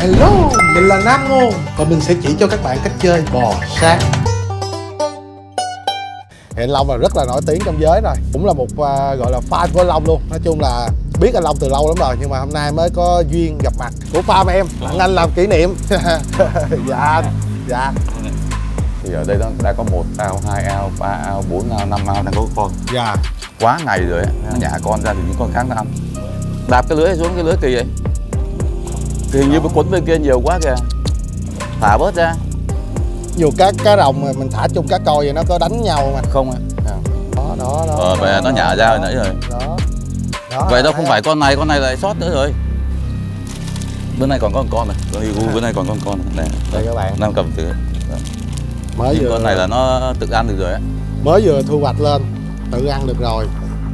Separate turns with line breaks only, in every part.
Hello, mình là Nam Ngô và mình sẽ chỉ cho các bạn cách chơi bò sát. Thì anh Long là rất là nổi tiếng trong giới rồi, cũng là một gọi là fan của anh Long luôn. Nói chung là biết anh Long từ lâu lắm rồi, nhưng mà hôm nay mới có duyên gặp mặt của farm em, tặng anh làm kỷ niệm. Dạ, dạ.
Thì ở đây nó đã có 1 ao, 2 ao, 3 ao, 4 ao, 5 ao đang có con.
Dạ.
Quá ngày rồi ấy. Nó nhả con ra thì những con khác nó ăn. Đạp cái lưới xuống, cái lưới kỳ vậy. Thì hình như cái cuốn bên kia nhiều quá kìa. Thả bớt ra.
Nhiều cá rồng mà mình thả chung cá coi vậy nó có đánh nhau mà.
Không ạ.
Đó.
Vậy nó nhả ra hồi nãy rồi.
Đó.
Vậy đâu không phải con này lại sót nữa rồi. Bữa nay còn có con này. Bữa nay còn có con này.
Đây các bạn.
Nam cầm thử.
Mới vừa
con này là nó tự ăn được rồi á.
Mới vừa thu hoạch lên, tự ăn được rồi.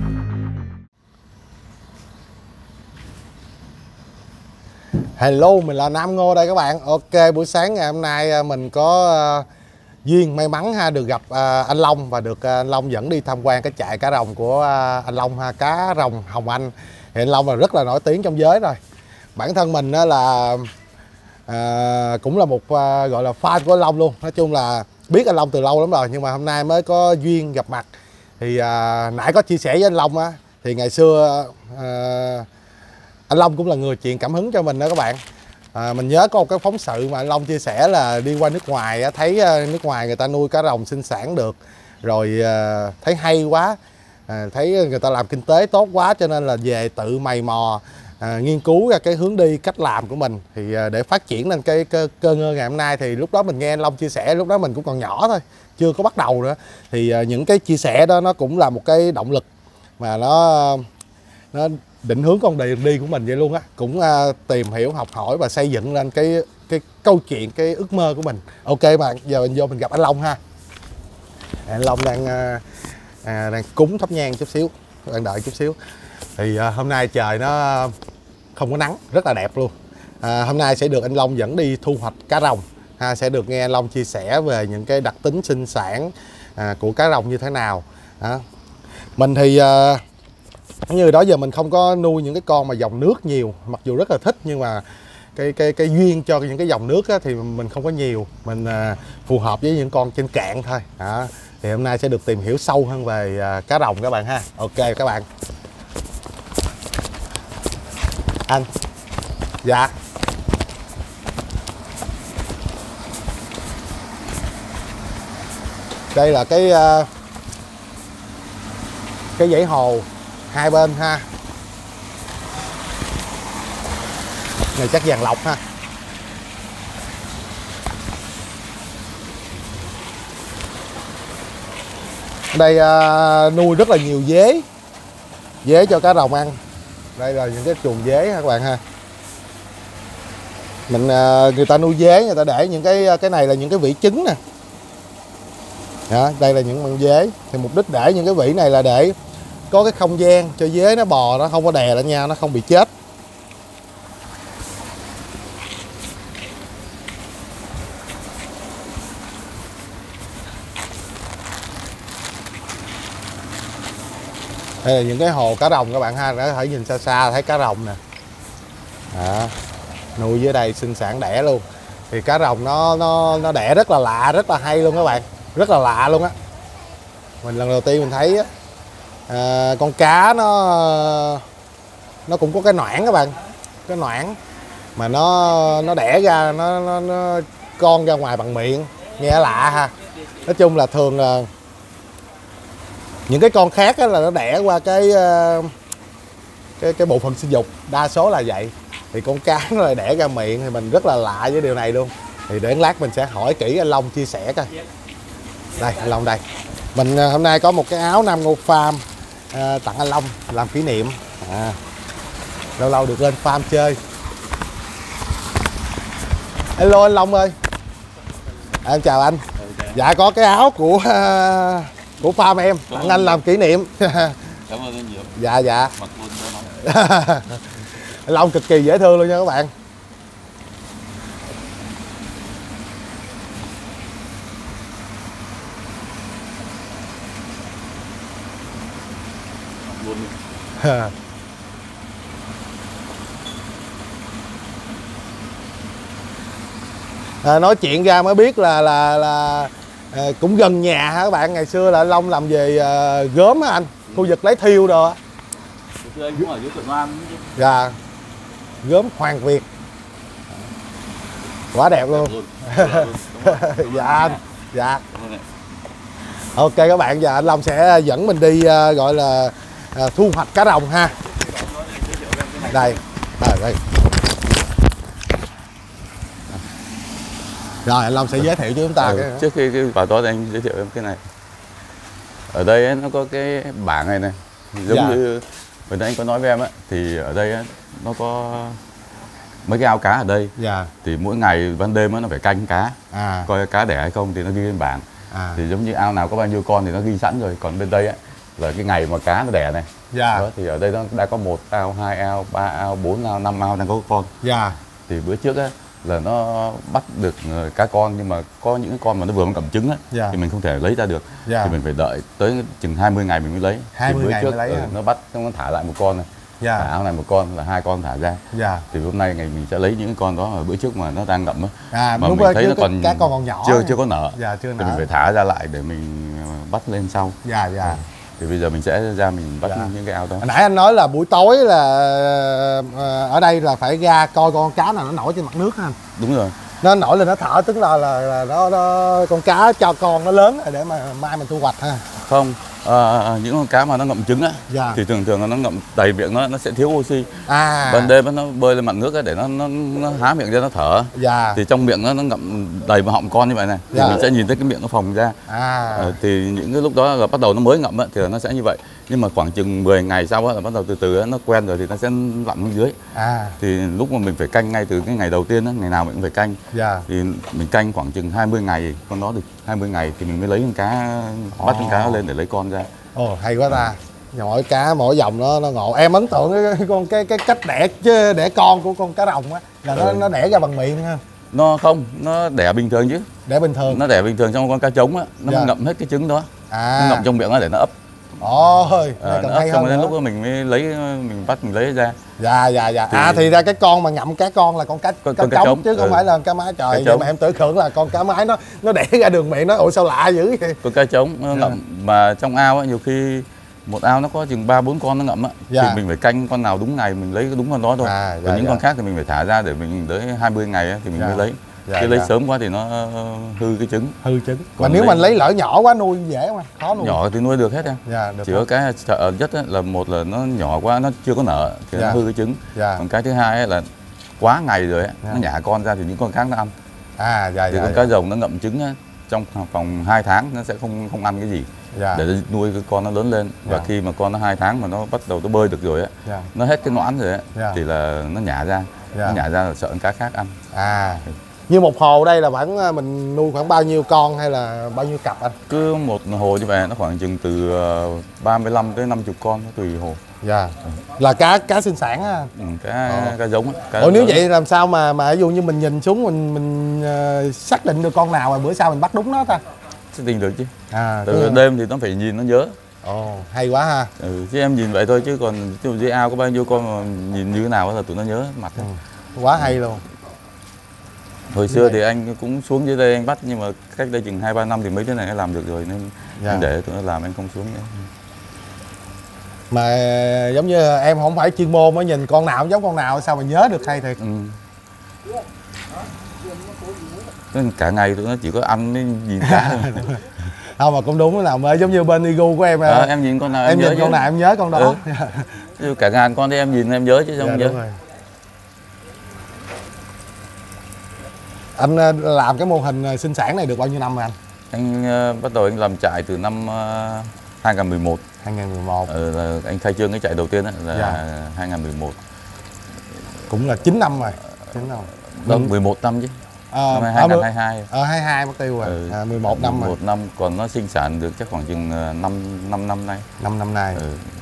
Hello, mình là Nam Ngô đây các bạn. Ok, buổi sáng ngày hôm nay mình có duyên may mắn được gặp anh Long và được anh Long dẫn đi tham quan cái trại cá rồng của anh Long cá rồng Hồng Anh. Thì anh Long là rất là nổi tiếng trong giới rồi. Bản thân mình là cũng là một gọi là fan của anh Long luôn. Nói chung là biết anh Long từ lâu lắm rồi, nhưng mà hôm nay mới có duyên gặp mặt. Thì nãy có chia sẻ với anh Long á, thì ngày xưa anh Long cũng là người truyền cảm hứng cho mình đó các bạn. Mình nhớ có một cái phóng sự mà anh Long chia sẻ là đi qua nước ngoài á, thấy nước ngoài người ta nuôi cá rồng sinh sản được, rồi thấy hay quá, thấy người ta làm kinh tế tốt quá, cho nên là về tự mày mò nghiên cứu ra cái hướng đi cách làm của mình, thì để phát triển lên cái cơ ngơi ngày hôm nay. Thì lúc đó mình nghe anh Long chia sẻ, lúc đó mình cũng còn nhỏ thôi, chưa có bắt đầu nữa, thì những cái chia sẻ đó nó cũng là một cái động lực mà nó định hướng con đường đi của mình vậy luôn á. Cũng tìm hiểu, học hỏi và xây dựng lên cái câu chuyện, cái ước mơ của mình. Ok bạn, giờ mình vô mình gặp anh Long ha. Anh Long đang cúng thắp nhang chút xíu, đang đợi chút xíu. Thì hôm nay trời nó không có nắng, rất là đẹp luôn. Hôm nay sẽ được anh Long dẫn đi thu hoạch cá rồng, sẽ được nghe anh Long chia sẻ về những cái đặc tính sinh sản của cá rồng như thế nào. Mình thì như đó giờ mình không có nuôi những cái con mà dòng nước nhiều, mặc dù rất là thích, nhưng mà cái duyên cho những cái dòng nước á, thì mình không có nhiều, mình phù hợp với những con trên cạn thôi. Thì hôm nay sẽ được tìm hiểu sâu hơn về cá rồng các bạn ha. Ok các bạn. Anh. Dạ. Đây là cái dãy hồ hai bên ha. Này chắc vàng lọc ha. Đây nuôi rất là nhiều dế cho cá rồng ăn. Đây là những cái chuồng dế ha các bạn ha. Người ta nuôi dế, người ta để những cái này là những cái vỉ trứng nè. Đó, đây là những con dế. Thì mục đích để những cái vỉ này là để có cái không gian cho dế nó bò, nó không có đè lên nhau, nó không bị chết. Đây là những cái hồ cá rồng các bạn ha, có thể nhìn xa xa thấy cá rồng nè. Nuôi dưới đây sinh sản đẻ luôn. Thì cá rồng nó đẻ rất là lạ, rất là hay luôn các bạn, rất là lạ luôn á. Mình lần đầu tiên mình thấy con cá nó cũng có cái noãn các bạn, cái noãn mà nó đẻ ra, nó con ra ngoài bằng miệng, nghe lạ ha. Nói chung là thường là những cái con khác là nó đẻ qua cái bộ phận sinh dục, đa số là vậy. Thì con cá nó lại đẻ ra miệng, thì mình rất là lạ với điều này luôn. Thì để lát mình sẽ hỏi kỹ anh Long chia sẻ coi. Đây anh Long đây. Mình hôm nay có một cái áo Nam Ngô Farm tặng anh Long làm kỷ niệm. Lâu lâu được lên farm chơi. Hello anh Long ơi. Em chào anh. Dạ có cái áo của farm em tặng anh làm kỷ niệm.
Cảm ơn anh nhiều.
Dạ.
Mặc luôn cho nó.
Anh Long cực kỳ dễ thương luôn nha các bạn. Nói chuyện ra mới biết là cũng gần nhà hả các bạn. Ngày xưa là anh Long làm về gốm á anh, khu vực lấy thiêu rồi.
Anh cũng ở dưới Thuận An.
Dạ, gốm Hoàng Việt quá đẹp luôn. Dạ anh, dạ. Ok các bạn, giờ anh Long sẽ dẫn mình đi gọi là thu hoạch cá rồng ha. Đây, đây. Rồi anh Long sẽ giới thiệu cho chúng ta.
Trước khi vào đó thì anh giới thiệu em cái này. Ở đây ấy, nó có cái bảng này này, giống như vừa nãy anh có nói với em á, thì ở đây ấy, nó có mấy cái ao cá ở đây. Thì mỗi ngày ban đêm ấy, nó phải canh cá, coi cá đẻ hay không thì nó ghi lên bảng. Thì giống như ao nào có bao nhiêu con thì nó ghi sẵn rồi. Còn bên đây ấy, là cái ngày mà cá nó đẻ này. Đó, thì ở đây nó đã có 1 ao, 2 ao, 3 ao, 4 ao, 5 ao đang có con. Thì bữa trước ấy, là nó bắt được cá con, nhưng mà có những con mà nó vừa mới cầm trứng á, thì mình không thể lấy ra được. Thì mình phải đợi tới chừng 20 ngày mình mới lấy.
20
thì bữa
ngày
trước
mới lấy
nó bắt, nó thả lại một con này, thả ao này một con, là 2 con thả ra. Thì hôm nay ngày mình sẽ lấy những con đó. Ở bữa trước mà nó đang ngậm á, mà mình thấy nó còn
cá con nhỏ,
chưa có nở, thì mình phải thả ra lại để mình bắt lên sau. Thì bây giờ mình sẽ ra mình bắt những cái ao đó.
Hồi nãy anh nói là buổi tối là ở đây là phải ra coi con cá nào nó nổi trên mặt nước ha anh.
Đúng rồi.
Nó nổi lên nó thở, tức là nó con cá cho con nó lớn để mà mai mình thu hoạch ha.
Không, những con cá mà nó ngậm trứng á, thì thường thường nó ngậm đầy miệng, nó sẽ thiếu oxy. Ban đêm nó bơi lên mặt nước á, để nó há miệng ra nó thở. Thì trong miệng nó ngậm đầy một họng con như vậy này, thì mình sẽ nhìn thấy cái miệng nó phồng ra. Thì những cái lúc đó là bắt đầu nó mới ngậm á, thì nó sẽ như vậy. Nhưng mà khoảng chừng 10 ngày sau á, là bắt đầu từ từ nó quen rồi thì nó sẽ lặn xuống dưới. Thì lúc mà mình phải canh ngay từ cái ngày đầu tiên á, ngày nào mình cũng phải canh. Thì mình canh khoảng chừng 20 ngày, con đó được 20 ngày thì mình mới lấy con cá, bắt con cá lên để lấy con ra.
Hay quá ta. Mỗi cá mỗi dòng nó ngộ. Em ấn tượng cái cách đẻ con của con cá rồng á, là nó đẻ ra bằng miệng ha.
Nó không, nó đẻ bình thường chứ.
Đẻ bình thường.
Nó đẻ bình thường, trong con cá trống á, nó ngậm hết cái trứng đó. Nó ngậm trong miệng nó để nó ấp.
Nó ấp
xong đến lúc đó mình mới lấy, mình bắt mình lấy ra.
Thì ra cái con mà ngậm cá con là con cá trống chứ không phải là cá mái. Trời, vậy mà em tưởng tượng là con cá mái nó đẻ ra đường miệng, nó ủa sao lạ dữ vậy.
Con cá trống nó ngậm mà trong ao á, nhiều khi một ao nó có chừng 3-4 con nó ngậm á, thì mình phải canh con nào đúng ngày mình lấy đúng con đó thôi. Còn những con khác thì mình phải thả ra để mình tới 20 ngày á, thì mình mới lấy. Chứ lấy sớm quá thì nó hư cái trứng.
Mà nếu mình lấy lỡ nhỏ quá nuôi dễ không? Khó nuôi.
Nhỏ thì nuôi được hết em. Chỉ có cái sợ nhất là một là nó nhỏ quá, nó chưa có nở thì nó hư cái trứng. Còn cái thứ hai là quá ngày rồi ấy, nó nhả con ra thì những con khác nó ăn. Thì con cá rồng nó ngậm trứng á, trong vòng 2 tháng nó sẽ không ăn cái gì. Để nuôi cái con nó lớn lên. Và khi mà con nó 2 tháng mà nó bắt đầu nó bơi được rồi á, nó hết cái noãn rồi á, thì là nó nhả ra. Nó nhả ra là sợ con cá khác ăn.
Như một hồ đây là mình nuôi khoảng bao nhiêu con hay là bao nhiêu cặp anh?
Cứ một hồ như vậy nó khoảng chừng từ 35 tới 50 con, nó tùy hồ.
Là cá sinh sản á.
Cá giống á.
Nếu vậy làm sao mà ví dụ như mình nhìn xuống mình xác định được con nào mà bữa sau mình bắt đúng nó ta?
Xác định được chứ. Từ đêm thì nó phải nhìn nó nhớ.
Hay quá ha.
Chứ em nhìn vậy thôi, chứ còn dưới ao có bao nhiêu con mà nhìn như thế nào là tụi nó nhớ mặt.
Quá hay luôn.
Hồi xưa thì anh cũng xuống dưới đây anh bắt, nhưng mà cách đây chừng 2-3 năm thì mấy cái này làm được rồi nên anh để tụi nó làm, anh không xuống nữa.
Mà giống như em không phải chuyên môn mới nhìn con nào cũng giống con nào, sao mà nhớ được hay thiệt.
Cả ngày tụi nó chỉ có ăn với nhìn cá thôi.
Không mà cũng đúng, nào mới giống như bên Igu của em.
Em nhìn con nào
em nhớ, nhìn con nào em nhớ con đó.
Cả ngàn con thì em nhìn em nhớ chứ không nhớ.
Anh làm cái mô hình sinh sản này được bao nhiêu năm rồi anh?
Anh bắt đầu anh làm trại từ năm 2011.
2011.
Là anh khai trương cái trại đầu tiên đó, là 2011.
Cũng là 9 năm rồi. 9 năm.
Đúng, 11 năm chứ. Năm 2022.
22 mất tiêu rồi. 11 năm rồi.
11 năm, còn nó sinh sản được chắc khoảng chừng 5 năm nay.
5 năm nay.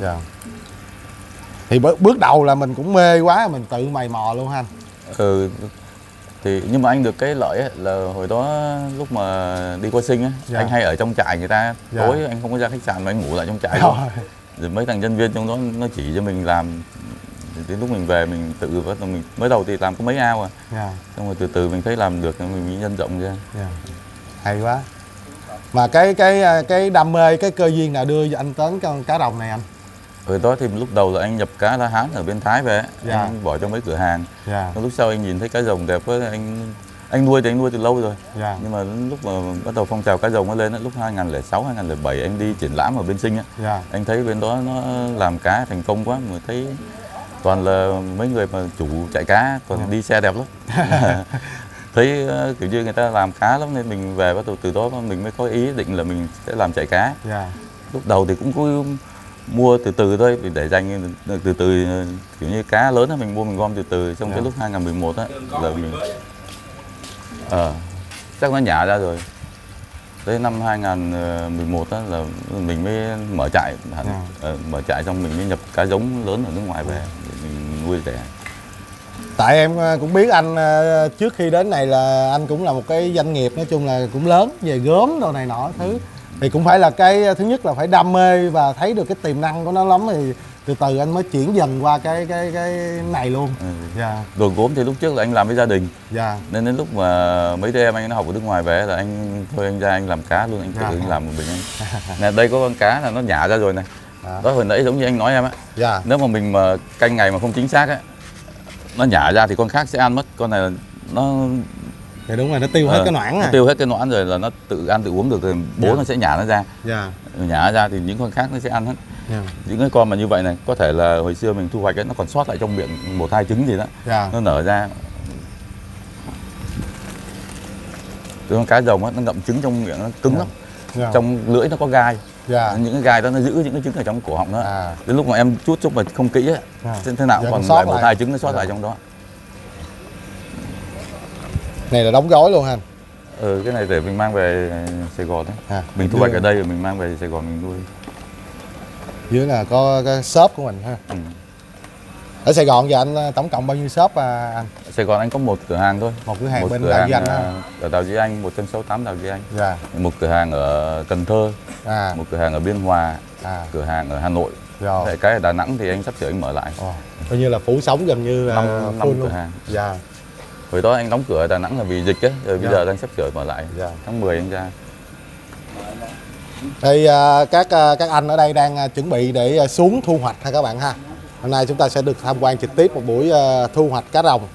Thì bước đầu là mình cũng mê quá, mình tự mày mò luôn ha anh.
Thì nhưng mà anh được cái lợi ấy, là hồi đó lúc mà đi qua sinh á, anh hay ở trong trại người ta, tối anh không có ra khách sạn mà anh ngủ lại trong trại luôn. Rồi mấy thằng nhân viên trong đó nó chỉ cho mình làm Đến lúc mình về mình tự bắt đầu mình mới đầu thì làm có mấy ao xong rồi từ từ mình thấy làm được mình mới nhân rộng ra.
Hay quá. Mà cái đam mê, cái cơ duyên nào đưa anh tới con cá rồng này anh?
Ở đó thì lúc đầu là anh nhập cá lá hán ở bên Thái về, anh bỏ trong mấy cửa hàng. Lúc sau anh nhìn thấy cá rồng đẹp quá, anh nuôi thì anh nuôi từ lâu rồi. Nhưng mà lúc mà bắt đầu phong trào cá rồng nó lên, lúc 2006, 2007 anh đi triển lãm ở bên Sinh á, anh thấy bên đó nó làm cá thành công quá, mà thấy toàn là mấy người mà chủ chạy cá còn đi xe đẹp lắm. Thấy kiểu như người ta làm cá lắm nên mình về bắt đầu từ đó mình mới có ý định là mình sẽ làm chạy cá. Lúc đầu thì cũng có mua từ từ thôi để dành từ từ, kiểu như cá lớn thì mình mua mình gom từ từ. Trong cái lúc 2011 á là mình chắc nó nhả ra rồi. Tới năm 2011 á là mình mới mở trại hẳn, mở trại xong mình mới nhập cá giống lớn ở nước ngoài về để mình nuôi rẻ.
Tại em cũng biết anh trước khi đến này là anh cũng là một cái doanh nghiệp nói chung là cũng lớn về gốm đồ này nọ thứ. Thì cũng phải là cái thứ nhất là phải đam mê và thấy được cái tiềm năng của nó lắm thì từ từ anh mới chuyển dần qua cái này luôn.
Đồ gốm thì lúc trước là anh làm với gia đình. Nên đến lúc mà mấy đứa em anh nó học ở nước ngoài về là anh thôi anh ra anh làm cá luôn, anh tự anh làm một mình anh. Nè, đây có con cá là nó nhả ra rồi này. Đó hồi nãy giống như anh nói em á. Nếu mà mình mà canh ngày mà không chính xác á, nó nhả ra thì con khác sẽ ăn mất. Con này nó
thì đúng rồi, nó tiêu hết cái noãn
rồi. Tiêu hết cái noãn rồi là nó tự ăn tự uống được rồi bố nó sẽ nhả nó ra. Nhả ra thì những con khác nó sẽ ăn hết. Những cái con mà như vậy này có thể là hồi xưa mình thu hoạch ấy, nó còn sót lại trong miệng 1-2 trứng gì đó. Nó nở ra. Con cá rồng á, nó ngậm trứng trong miệng nó cứng lắm. Trong lưỡi nó có gai. Những cái gai đó nó giữ những cái trứng ở trong cổ họng đó. Đến lúc mà em chút mà không kỹ á, thế nào cũng còn lại 1-2 trứng nó sót lại trong đó.
Này là đóng gói luôn hả anh?
Cái này để mình mang về Sài Gòn đấy. Mình thu hoạch ở đây rồi mình mang về Sài Gòn mình nuôi.
Dưới là có cái shop của mình ha. Ở Sài Gòn giờ anh tổng cộng bao nhiêu shop anh?
Ở Sài Gòn anh có một cửa hàng thôi.
Một cửa hàng bên Đào Duy Anh ha.
Ở Đào Duy Anh 168 Đào Duy Anh. Một cửa hàng ở Cần Thơ. Một cửa hàng ở Biên Hòa. Cửa hàng ở Hà Nội. Cái ở Đà Nẵng thì anh sắp sửa anh mở lại.
Coi như là phủ sóng gần như là
5 cửa hàng. Hồi đó anh đóng cửa ở Đà Nẵng là vì dịch ấy, rồi bây giờ anh sắp sửa mở lại. Tháng 10 anh ra.
Thì các anh ở đây đang chuẩn bị để xuống thu hoạch ha các bạn ha. Hôm nay chúng ta sẽ được tham quan trực tiếp một buổi thu hoạch cá rồng.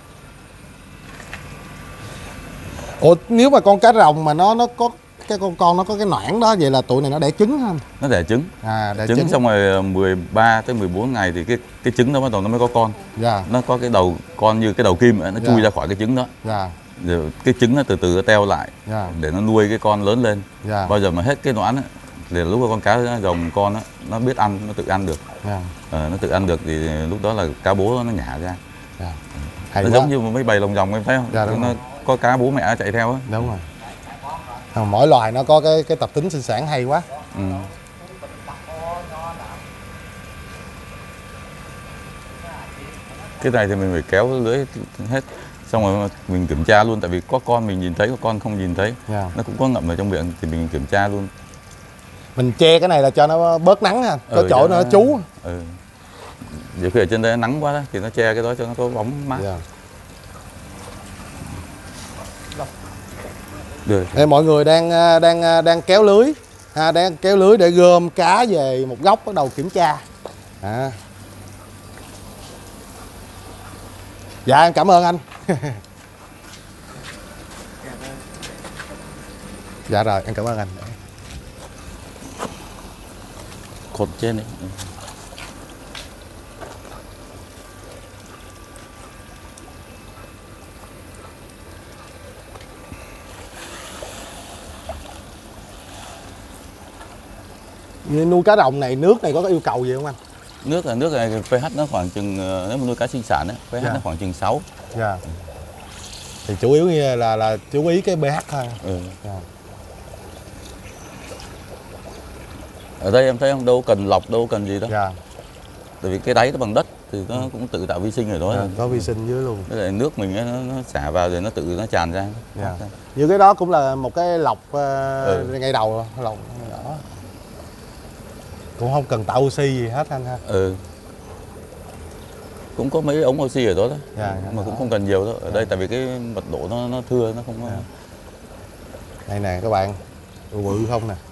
Ủa nếu mà con cá rồng mà nó có cái con nó có cái noãn đó, vậy là tụi này nó đẻ trứng hả anh?
Nó đẻ trứng.
Đẻ
trứng xong rồi 13 tới 14 ngày thì cái trứng đó bắt đầu nó mới có con. Nó có cái đầu con như cái đầu kim ấy, nó chui ra khỏi cái trứng đó. Rồi cái trứng nó từ từ nó teo lại để nó nuôi cái con lớn lên. Bao giờ mà hết cái noãn ấy, thì lúc con cá rồng con á nó biết ăn, nó tự ăn được. Nó tự ăn được thì lúc đó là cá bố nó nhả ra. Nó giống như mấy bầy lồng rồng em thấy không? Nó có cá bố mẹ chạy theo á.
Đúng rồi. Mỗi loài nó có cái tập tính sinh sản hay quá.
Cái này thì mình phải kéo lưới hết, xong rồi mình kiểm tra luôn, tại vì có con mình nhìn thấy, có con không nhìn thấy. Nó cũng có ngậm ở trong miệng thì mình kiểm tra luôn.
Mình che cái này là cho nó bớt nắng ha, có chỗ nó trú.
Nhiều khi ở trên đây nắng quá đó, thì nó che cái đó cho nó có bóng mát.
Đây, mọi người đang kéo lưới, đang kéo lưới để gom cá về một góc bắt đầu kiểm tra. Dạ em cảm ơn anh. Dạ rồi em cảm ơn anh.
Cột trên đấy.
Nuôi cá rồng này nước này có yêu cầu gì không anh?
Nước này pH nó khoảng chừng, nếu mà nuôi cá sinh sản ấy, pH nó khoảng chừng 6.
Thì chủ yếu là chú ý cái pH thôi.
Ở đây em thấy không, đâu cần lọc, đâu cần gì đâu. Tại vì cái đáy nó bằng đất thì nó cũng tự tạo vi sinh ở đó.
Có vi sinh dưới luôn.
Cái này nước mình nó xả vào rồi nó tự nó tràn ra.
Như cái đó cũng là một cái lọc ngay đầu, lọc nhỏ. Cũng không cần tạo oxy gì hết anh ha.
cũng có mấy ống oxy ở đó,
Dạ,
mà cũng không cần nhiều đâu. Ở đây tại vì cái mật độ nó thưa, nó không có.
Đây nè các bạn, bự bự không nè.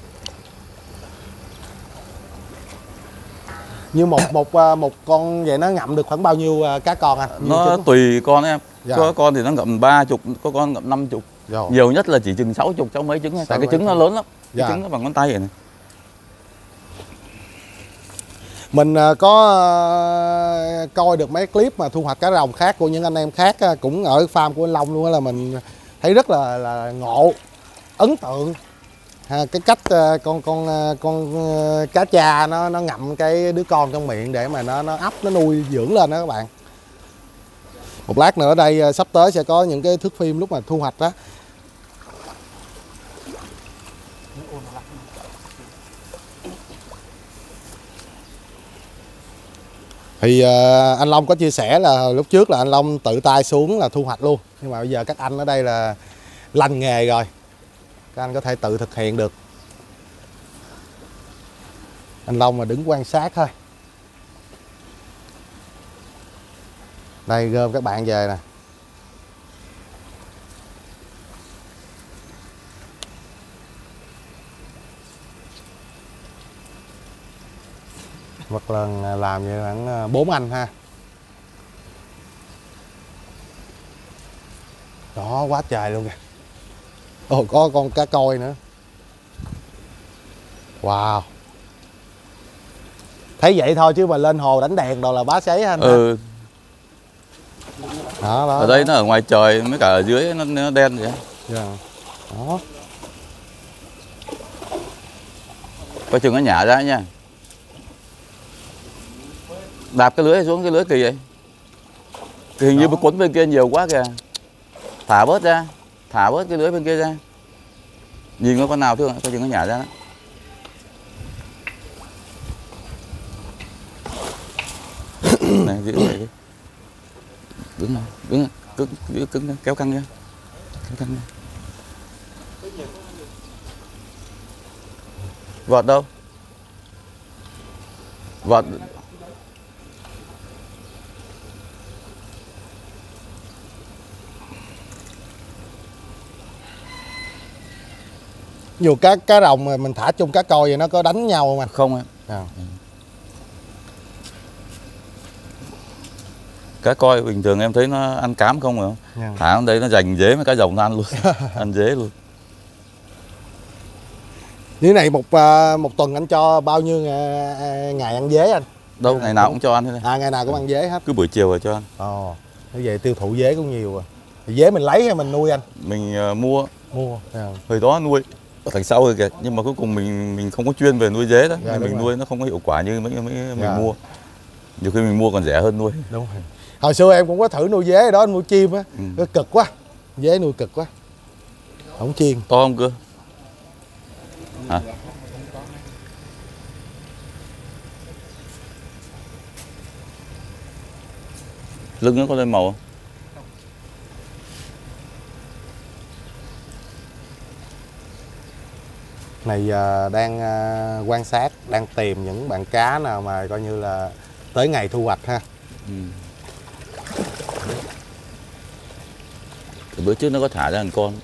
Như một con vậy nó ngậm được khoảng bao nhiêu cá con anh?
Nó tùy con em.
Dạ.
Có con thì nó ngậm 30, có con ngậm 50.
Rồi.
Nhiều nhất là chỉ chừng 60 cháu mấy trứng, tại cái trứng nó lớn lắm. Cái
Dạ.
trứng nó bằng ngón tay vậy này.
Mình có coi được mấy clip mà thu hoạch cá rồng khác của những anh em khác cũng ở farm của anh Long luôn, là mình thấy rất là ngộ, ấn tượng. Cái cách con cá cha nó ngậm cái đứa con trong miệng để mà nó ấp, nó nuôi dưỡng lên đó các bạn. Một lát nữa đây sắp tới sẽ có những cái thước phim lúc mà thu hoạch đó. Thì anh Long có chia sẻ là lúc trước là anh Long tự tay xuống là thu hoạch luôn, nhưng mà bây giờ các anh ở đây là lành nghề rồi, các anh có thể tự thực hiện được. Anh Long mà đứng quan sát thôi. Đây gom các bạn về nè. Một lần làm vậy khoảng 4 anh ha. Đó, quá trời luôn kìa. Ồ, có con cá coi nữa. Wow. Thấy vậy thôi chứ mà lên hồ đánh đèn đồ là bá sấy anh.
Ừ.
Đó,
Ở đây nó ở ngoài trời, mấy cả ở dưới nó đen vậy.
Dạ. Đó.
Coi chừng nó nhả ra nha. Đạp cái lưới xuống, cái lưới kỳ vậy. Hình như quấn bên kia nhiều quá kìa. Thả bớt ra, thả bớt cái lưới bên kia ra. Nhìn có con nào thương, coi chừng nó nhả ra đó. Này, giữ lại đi. Đứng nào, đứng cứng, kéo căng ra. Kéo căng ra. Vọt đâu? Vọt.
Dù cá rồng mà mình thả chung cá coi vậy nó có đánh nhau không anh?
Không em.
À.
Cá coi bình thường em thấy nó ăn cám không rồi không?
Yeah.
Thả ở đây nó giành dế với cá rồng nó ăn luôn. Ăn dế luôn.
Như này một tuần anh cho bao nhiêu ngày ăn dế anh?
Đâu, ngày nào cũng cho ăn thế này.
À, ngày nào cũng ăn dế hết.
Cứ buổi chiều rồi cho ăn.
Ồ, như vậy tiêu thụ dế cũng nhiều rồi. Thì dế mình lấy hay mình nuôi anh?
Mình mua.
Mua. Yeah.
Hồi đó nuôi ở thành sau rồi kìa, nhưng mà cuối cùng mình không có chuyên về nuôi dế đó,
Dạ,
nên mình nuôi nó không có hiệu quả như mấy
Dạ.
mình mua. Nhiều khi mình mua còn rẻ hơn nuôi.
Đúng rồi. Hồi xưa em cũng có thử nuôi dế đó, nuôi chim á, cực quá. Dế nuôi cực quá. Không chiên.
To không cơ? Hả? Lưng nó có lên màu không?
Này đang quan sát, đang tìm những bạn cá nào mà coi như là tới ngày thu hoạch ha.
Thì bữa trước nó có thả ra một con.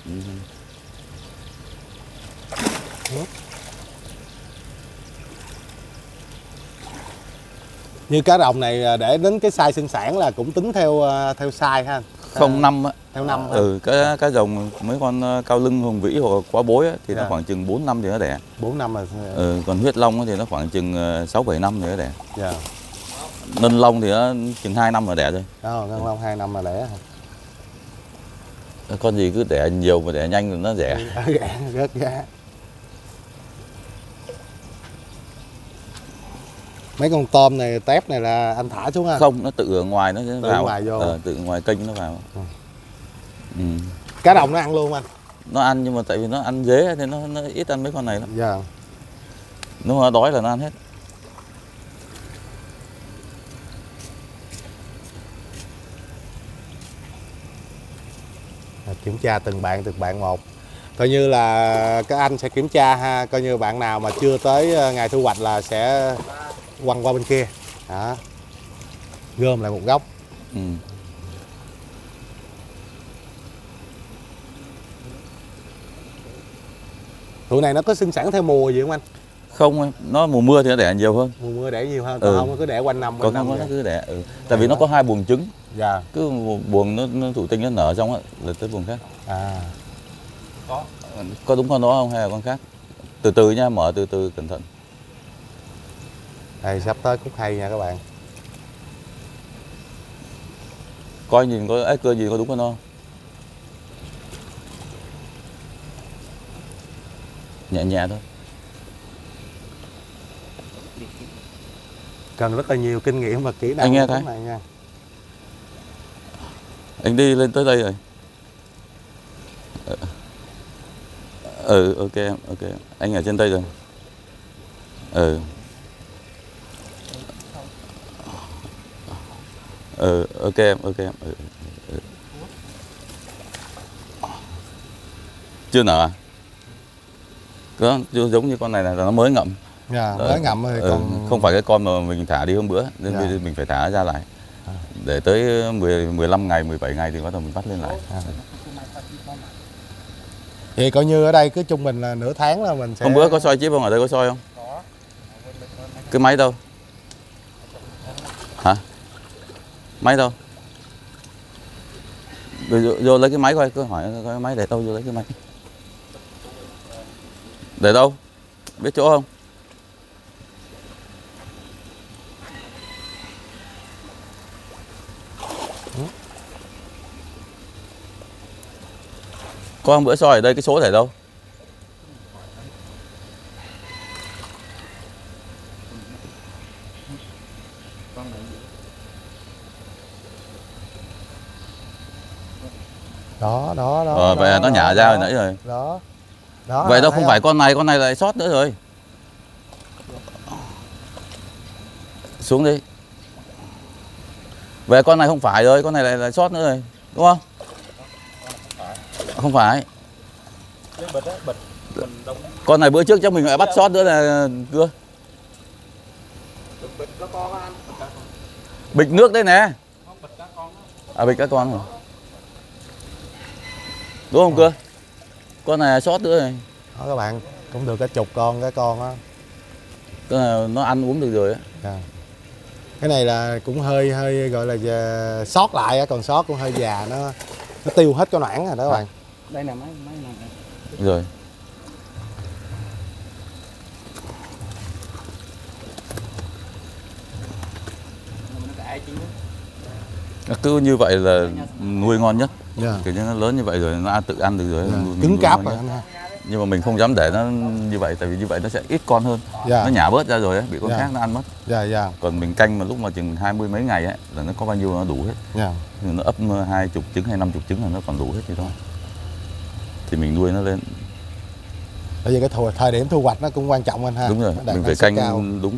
Như cá rồng này để đến cái size sinh sản là cũng tính theo size ha.
Không, năm á.
Theo năm.
Cá rồng mấy con cao lưng hùng vĩ hoặc quá bối á, thì nó khoảng chừng 4 năm thì nó đẻ.
4 năm rồi.
Còn huyết long thì nó khoảng chừng 6-7 năm thì nó đẻ.
Dạ.
Ngân long thì nó chừng 2 năm là đẻ rồi.
Ngân long 2 năm mà đẻ.
Con gì cứ đẻ nhiều mà đẻ nhanh thì nó rẻ.
Rớt giá. Mấy con tôm này, tép này là anh thả xuống ha?
Không, nó tự ở ngoài nó
tự
vào.
ngoài vô.
Tự ngoài kênh nó vào.
Cá đồng nó ăn luôn anh?
Nó ăn, nhưng mà tại vì nó ăn dế thì nó ít ăn mấy con này lắm.
Dạ.
Nếu mà nó đói là nó ăn hết.
Kiểm tra từng bạn một. Coi như là các anh sẽ kiểm tra ha, coi như bạn nào mà chưa tới ngày thu hoạch là sẽ quăng qua bên kia. Đó. gom lại một góc.
Ừ.
Tụi này nó có sinh sản theo mùa gì không anh?
Không, nó mùa mưa thì nó đẻ nhiều hơn.
Mùa mưa đẻ nhiều hơn, còn không nó cứ đẻ quanh năm.
Còn không nó cứ đẻ. Tại vì nó có 2 buồng trứng.
Dạ.
Cứ buồng nó thụ tinh nó nở xong á là tới buồng khác.
À.
Có đúng con đó không hay là con khác? Từ từ nha, mở từ từ cẩn thận.
Đây sắp tới cúc hay nha các bạn.
Coi nhìn có ếch cơ gì có đúng con đó không? Nhẹ nhẹ thôi.
Cần rất là nhiều kinh nghiệm và kỹ năng.
Anh nghe cái
này nha.
Anh đi lên tới đây rồi. Ok em, ok. Anh ở trên đây rồi. Ok em, ok em. Chưa nở à? Có, giống như con này là nó mới ngậm.
Dạ, mới ngậm rồi còn...
Không phải cái con mà mình thả đi hôm bữa, nên bây giờ mình phải thả ra lại. Để tới 15 ngày, 17 ngày thì bắt đầu mình bắt lên lại.
Thì coi như ở đây cứ trung bình là nửa tháng là mình sẽ...
Hôm bữa có soi chip không? Ở đây có soi không?
Có.
Cái máy đâu? Hả? Máy đâu? Vô lấy cái máy coi, cứ hỏi cái máy để đâu, vô lấy cái máy. Để đâu? Biết chỗ không? Có hôm bữa soi ở đây cái số để đâu?
Đó.
Vậy là nó nhả ra rồi nãy rồi.
Đó.
Vậy đâu không phải con này lại sót nữa rồi. Xuống đi. Vậy con này không phải rồi, con này lại sót nữa rồi, đúng không? Không phải. Con này bữa trước chắc mình lại bắt sót nữa là cưa. Bịch nước đây nè. À, bịch các con rồi. Đúng không cưa? Con này sót nữa rồi.
Đó các bạn, cũng được cả chục con cái con á.
Cái này nó ăn uống được rồi á.
À. Cái này là cũng hơi gọi là sót lại á, còn sót cũng hơi già, nó tiêu hết cái noãn rồi đó các bạn.
Đây là máy này.
Rồi. Cứ như vậy là nuôi ngon nhất. Kiểu như nó lớn như vậy rồi, nó tự ăn được rồi.
Cứng cáp rồi anh ha.
Nhưng mà mình không dám để nó như vậy, tại vì như vậy nó sẽ ít con hơn. Nó nhả bớt ra rồi ấy, bị con khác nó ăn mất. Còn mình canh mà lúc mà chừng 20 mấy ngày ấy, là nó có bao nhiêu nó đủ hết. Nó ấp 20 trứng hay 50 trứng là nó còn đủ hết thì thôi. Thì mình nuôi nó lên.
Bởi vì cái thời điểm thu hoạch nó cũng quan trọng anh ha.
Đúng rồi, mình phải canh cao. Đúng.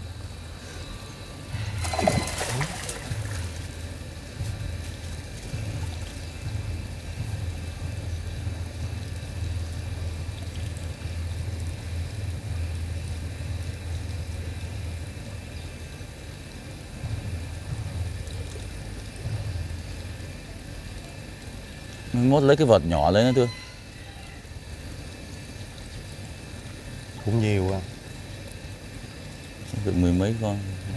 Mốt lấy cái vợt nhỏ lấy nữa Thương.
Cũng nhiều à.
Được 10 mấy con.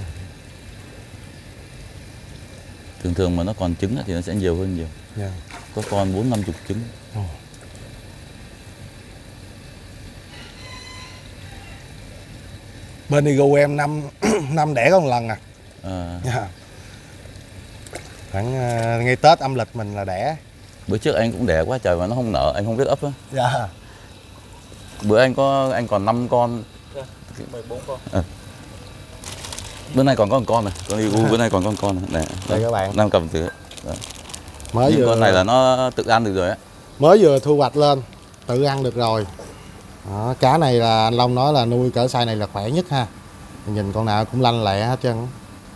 Thường mà nó còn trứng thì nó sẽ nhiều hơn nhiều. Có con 40-50 trứng.
Bên Igu em năm đẻ có một lần à. Khoảng ngay Tết âm lịch mình là đẻ.
Bữa trước anh cũng đẻ quá trời mà nó không nở, anh không biết ấp á. Bữa anh còn 5 con.
14 con.
Bữa nay còn có một con này, con Igu bữa nay còn có một con này.
Đây các bạn.
Đang cầm từ.
Những
con này là nó tự ăn được rồi á.
Mới vừa thu hoạch lên, tự ăn được rồi. Đó, cá này là anh Long nói là nuôi cỡ size này là khỏe nhất ha. Nhìn con nào cũng lanh lẹ hết trơn.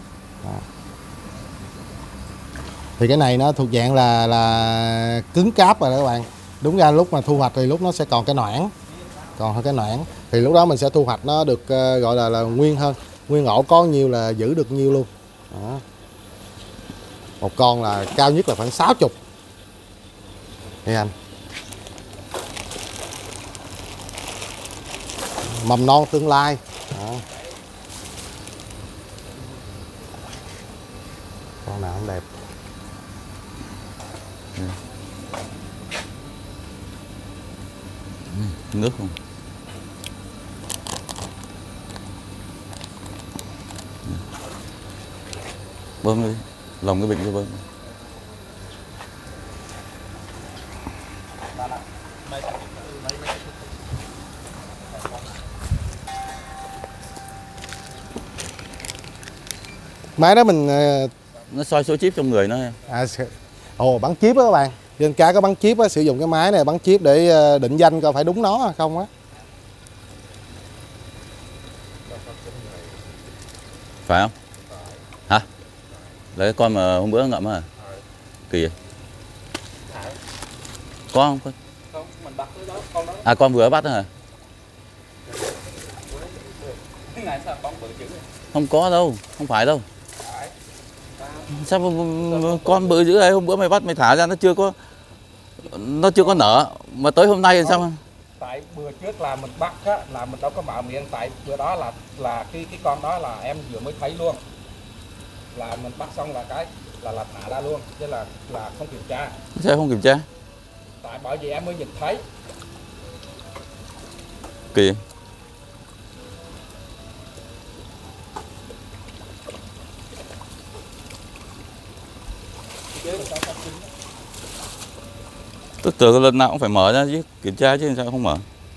Thì cái này nó thuộc dạng là cứng cáp rồi đó các bạn. Đúng ra lúc mà thu hoạch thì lúc nó sẽ còn cái noãn. Còn hơn cái noãn. Thì lúc đó mình sẽ thu hoạch nó được gọi là nguyên hơn. Nguyên ổ có nhiêu là giữ được nhiêu luôn. Đó. Một con là cao nhất là khoảng 60 nghe anh. Mầm non tương lai. Đó. Con nào cũng đẹp.
Nước không? Bơm đi, lòng cái bình cho bơm.
Máy đó mình
Nó soi số chip trong người nó.
bắn chip á các bạn. Trên cá có bắn chip á, sử dụng cái máy này bắn chip để định danh coi phải đúng nó hay không á.
Phải không? Hả? Là cái con mà hôm bữa ngậm à? Kỳ vậy? Có không?
Không, mình bắt cái đó, con đó.
À con vừa bắt đó hả?
Ngày sao con bự dữ vậy?
Không có đâu, không phải đâu. Sao con bự dữ vậy? Hôm bữa mày bắt mày thả ra nó chưa có nở mà tới hôm nay thì sao?
Tại bữa trước là mình bắt á, là mình đâu có mở miệng, tại bữa đó là cái con đó là em vừa mới thấy luôn, là mình bắt xong là là thả ra luôn, chứ là không kiểm tra.
Sao không kiểm tra?
Tại bởi vì em mới nhìn thấy.
Kỳ. Tức từ lần nào cũng phải mở ra chứ, kiểm tra chứ sao không mở.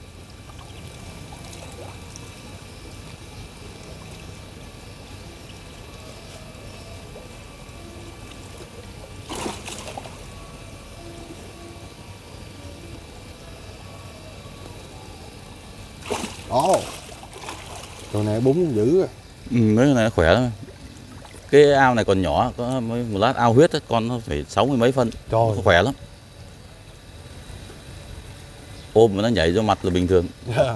Tụi này bún dữ rồi.
Mấy cái này khỏe lắm. Cái ao này còn nhỏ, có một lát ao huyết ấy, con nó phải 60 mấy phân.
Trời.
Nó khỏe lắm. Ôm mà nó nhảy vô mặt là bình thường.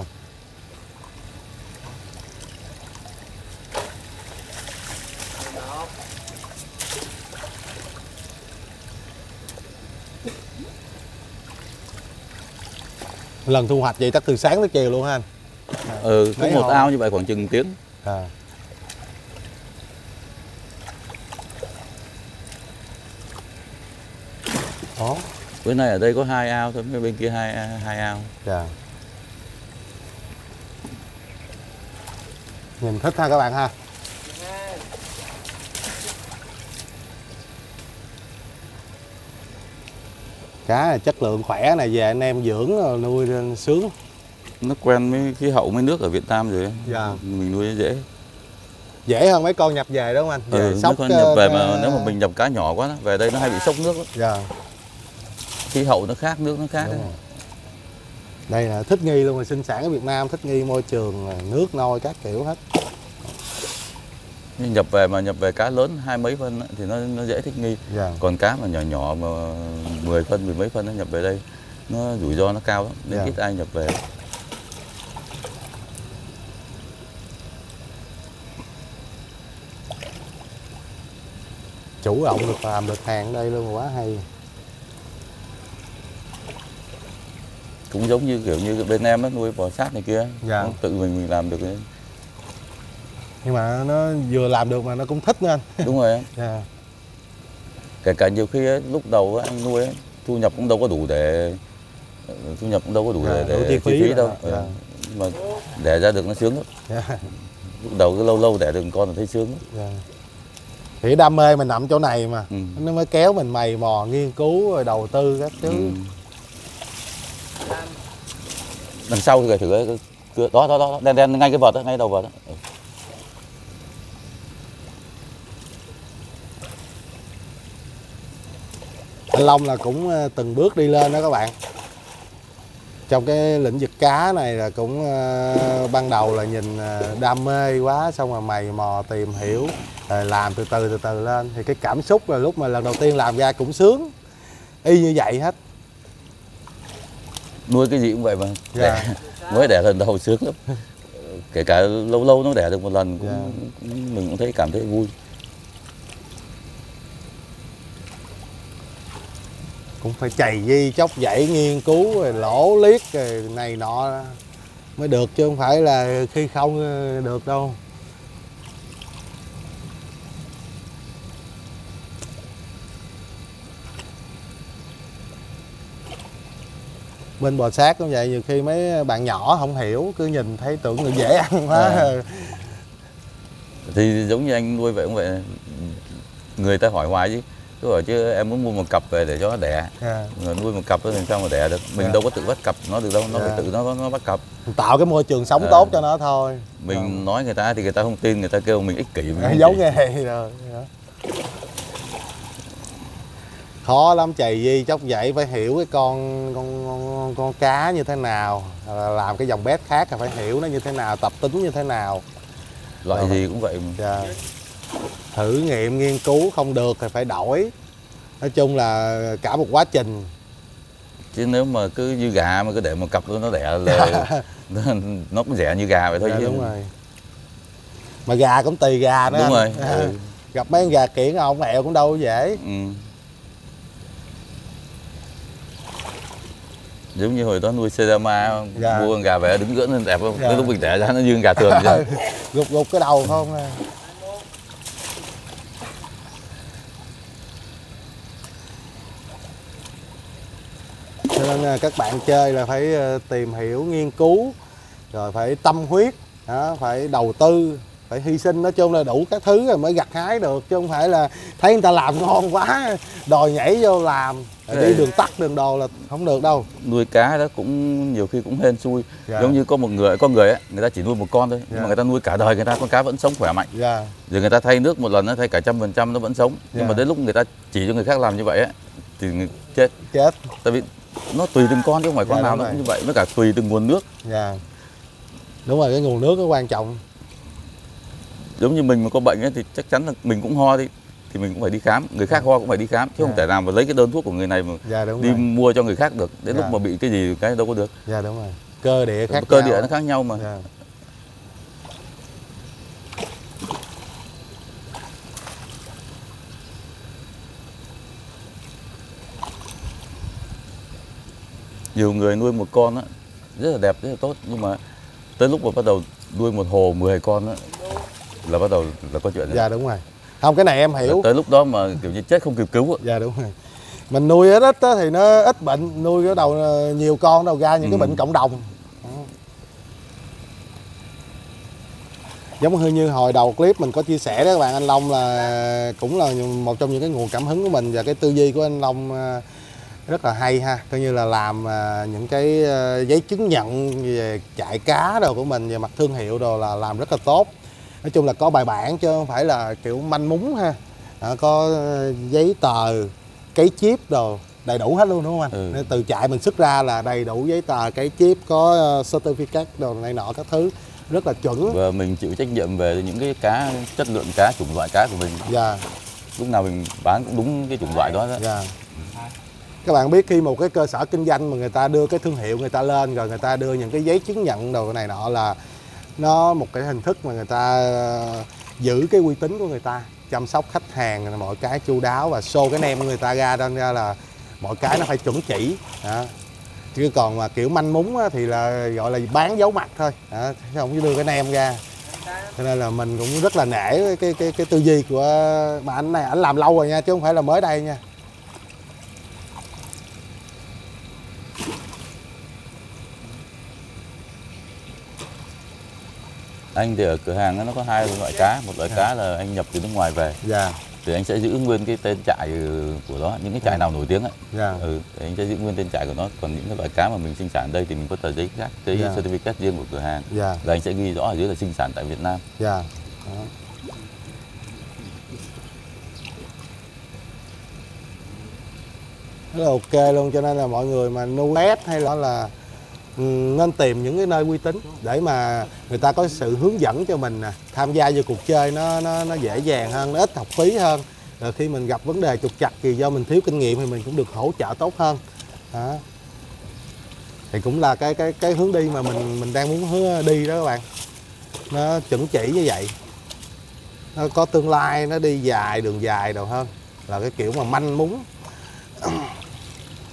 Lần thu hoạch vậy chắc từ sáng tới chiều luôn ha anh?
Có
Mấy
một
hồ.
ao như vậy khoảng chừng tiếng.
À. Đó.
Bữa nay ở đây có 2 ao thôi, bên kia hai ao.
Dạ. Nhìn thích ha các bạn ha. Cá này chất lượng khỏe này, về anh em dưỡng rồi nuôi lên sướng.
Nó quen với khí hậu mấy nước ở Việt Nam rồi.
Dạ.
Mình nuôi dễ.
Dễ hơn mấy con nhập về đúng không anh? Về
Mấy
sóc
con nhập về mà nếu mà mình nhập cá nhỏ quá, về đây nó hay bị sốc nước lắm.
Dạ.
Khí hậu nó khác, nước nó khác.
Đây là thích nghi luôn, rồi sinh sản ở Việt Nam, thích nghi môi trường, nước nôi các kiểu hết.
Nhưng nhập về cá lớn 20 mấy phân thì nó dễ thích nghi.
Dạ.
Còn cá mà nhỏ nhỏ mà 10 phân, 10 mấy phân nó nhập về đây nó rủi ro nó cao lắm, nên
Dạ.
ít ai nhập về.
Chủ động được làm được hàng ở đây luôn, quá hay.
Cũng giống như kiểu như bên em nó nuôi bò sát này kia.
Dạ.
Tự mình làm được đấy.
Nhưng mà nó vừa làm được mà nó cũng thích nữa anh.
Đúng rồi.
Dạ.
Kể cả nhiều khi ấy, lúc đầu anh nuôi ấy, thu nhập cũng đâu có đủ để
chi phí
đâu.
Dạ.
Mà đẻ ra được nó sướng lắm.
Dạ.
Lúc đầu cứ lâu đẻ được con là thấy sướng lắm.
Dạ. Thì đam mê mình nằm chỗ này mà.
Ừ.
Nó mới kéo mình mày mò nghiên cứu rồi đầu tư các thứ.
Ừ. Đằng sau thì thử cái đó đen ngay cái vợt đó, ngay đầu vợt đó. Ừ.
Anh Long là cũng từng bước đi lên đó các bạn. Trong cái lĩnh vực cá này là cũng ban đầu là nhìn đam mê quá, xong rồi mày mò tìm hiểu rồi làm từ từ lên, thì cái cảm xúc là lúc mà lần đầu tiên làm ra cũng sướng y như vậy hết.
Nuôi cái gì cũng vậy mà.
Dạ.
Mới đẻ lần đầu sướng lắm. Kể cả lâu nó đẻ được một lần cũng,
Dạ.
mình cũng cảm thấy vui.
cũng phải chày di chóc dãy nghiên cứu rồi lỗ liếc rồi này nọ mới được, chứ không phải là khi không được đâu. Bên bò sát cũng vậy, nhiều khi mấy bạn nhỏ không hiểu, cứ nhìn thấy tưởng người dễ ăn quá.
Thì giống như anh nuôi vậy cũng vậy, người ta hỏi hoài chứ, cứ hỏi chứ em muốn mua một cặp về để cho nó đẻ. Người nuôi một cặp thì sao mà đẻ được, mình đâu có tự bắt cặp nó được đâu, nó phải tự nó bắt cặp.
Tạo cái môi trường sống tốt cho nó thôi.
Mình nói người ta thì người ta không tin, người ta kêu mình ích kỷ.
Giấu nghề rồi. Khó lắm, chày di chóc dãy, phải hiểu cái con cá như thế nào, làm cái dòng bét khác là phải hiểu nó như thế nào, tập tính như thế nào.
Loại gì cũng vậy.
Thử nghiệm nghiên cứu không được thì phải đổi. Nói chung là cả một quá trình.
Chứ nếu mà cứ như gà mà cứ để một cặp nó đẻ là nó cũng rẻ như gà vậy thôi.
Đúng rồi. Mà gà cũng tùy gà nữa.
Đúng rồi.
Gặp mấy con gà kiển ông ẹo cũng đâu dễ.
Giống như hồi đó nuôi Sedama, mua con gà về đứng dưỡng lên đẹp không? Lúc mình đẻ ra nó như con gà thường vậy.
Gục cái đầu không. Cho nên các bạn chơi là phải tìm hiểu, nghiên cứu, rồi phải tâm huyết, phải đầu tư, phải hy sinh, nói chung là đủ các thứ rồi mới gặt hái được, chứ không phải là thấy người ta làm ngon quá đòi nhảy vô làm, đi đường tắt đường đồ là không được đâu.
Nuôi cá đó cũng nhiều khi cũng hên xui. Giống như có người ấy, người ta chỉ nuôi một con thôi, nhưng mà người ta nuôi cả đời, người ta con cá vẫn sống khỏe mạnh. Rồi người ta thay nước một lần, nó thay cả 100% nó vẫn sống. Nhưng mà đến lúc người ta chỉ cho người khác làm như vậy ấy, thì chết. Tại vì nó tùy từng con chứ không phải con nào nó cũng như vậy, nó cả tùy từng nguồn nước.
Đúng rồi, cái nguồn nước nó quan trọng.
Giống như mình mà có bệnh ấy, thì chắc chắn là mình cũng ho thì mình cũng phải đi khám, người khác ho cũng phải đi khám, chứ không thể nào mà lấy cái đơn thuốc của người này mà đi mua cho người khác được. Đến lúc mà bị cái gì cái đâu có được.
Đúng rồi. Cơ địa khác
cơ địa nó khác nhau mà. Nhiều người nuôi một con á rất là đẹp, rất là tốt, nhưng mà tới lúc mà bắt đầu nuôi một hồ 10 con á là bắt đầu là có chuyện rồi.
Đúng rồi. Không, cái này em hiểu.
Tới lúc đó mà kiểu như chết không kịp cứu.
Đúng rồi. Mình nuôi ít thì nó ít bệnh, nuôi cái đầu nhiều con đầu ra những cái bệnh cộng đồng. Giống như hồi đầu clip mình có chia sẻ đó các bạn, anh Long là cũng là một trong những cái nguồn cảm hứng của mình, và cái tư duy của anh Long rất là hay ha, coi như là làm những cái giấy chứng nhận về chạy cá đồ của mình, về mặt thương hiệu đồ là làm rất là tốt. Nói chung là có bài bản chứ không phải là kiểu manh mún ha. Có giấy tờ, cái chip đồ đầy đủ hết luôn đúng không anh? Từ chạy mình xuất ra là đầy đủ giấy tờ, cái chip, có certificate đồ này nọ các thứ rất là chuẩn.
Và mình chịu trách nhiệm về những cái cá, chất lượng cá, chủng loại cá của mình. Lúc nào mình bán cũng đúng cái chủng loại đó.
Các bạn biết khi một cái cơ sở kinh doanh mà người ta đưa cái thương hiệu người ta lên, rồi người ta đưa những cái giấy chứng nhận đồ này nọ, là nó một cái hình thức mà người ta giữ cái uy tín của người ta, chăm sóc khách hàng mọi cái chu đáo, và show cái nem của người ta ra, nên ra là mọi cái nó phải chuẩn chỉ. Chứ còn mà kiểu manh mún thì là gọi là bán dấu mặt thôi, chứ không đưa cái nem ra. Cho nên là mình cũng rất là nể cái tư duy của mà anh này, anh làm lâu rồi nha, chứ không phải là mới đây nha.
Anh thì ở cửa hàng nó có hai loại cá, một loại cá là anh nhập từ nước ngoài về, thì anh sẽ giữ nguyên cái tên trại của nó, những cái trại nào nổi tiếng ấy, thì anh sẽ giữ nguyên tên trại của nó. Còn những cái loại cá mà mình sinh sản ở đây thì mình có tờ giấy khác, giấy certificate riêng của cửa hàng, là anh sẽ ghi rõ ở dưới là sinh sản tại Việt Nam.
Rất là ok luôn, cho nên là mọi người mà nuôi ép hay là nên tìm những cái nơi uy tín để mà người ta có sự hướng dẫn cho mình tham gia vô cuộc chơi nó dễ dàng hơn, nó ít học phí hơn. Rồi khi mình gặp vấn đề trục trặc thì do mình thiếu kinh nghiệm thì mình cũng được hỗ trợ tốt hơn. Thì cũng là cái hướng đi mà mình đang muốn đi đó các bạn. Nó chuẩn chỉ như vậy, nó có tương lai, nó đi dài, đường dài đồ hơn là cái kiểu mà manh mún.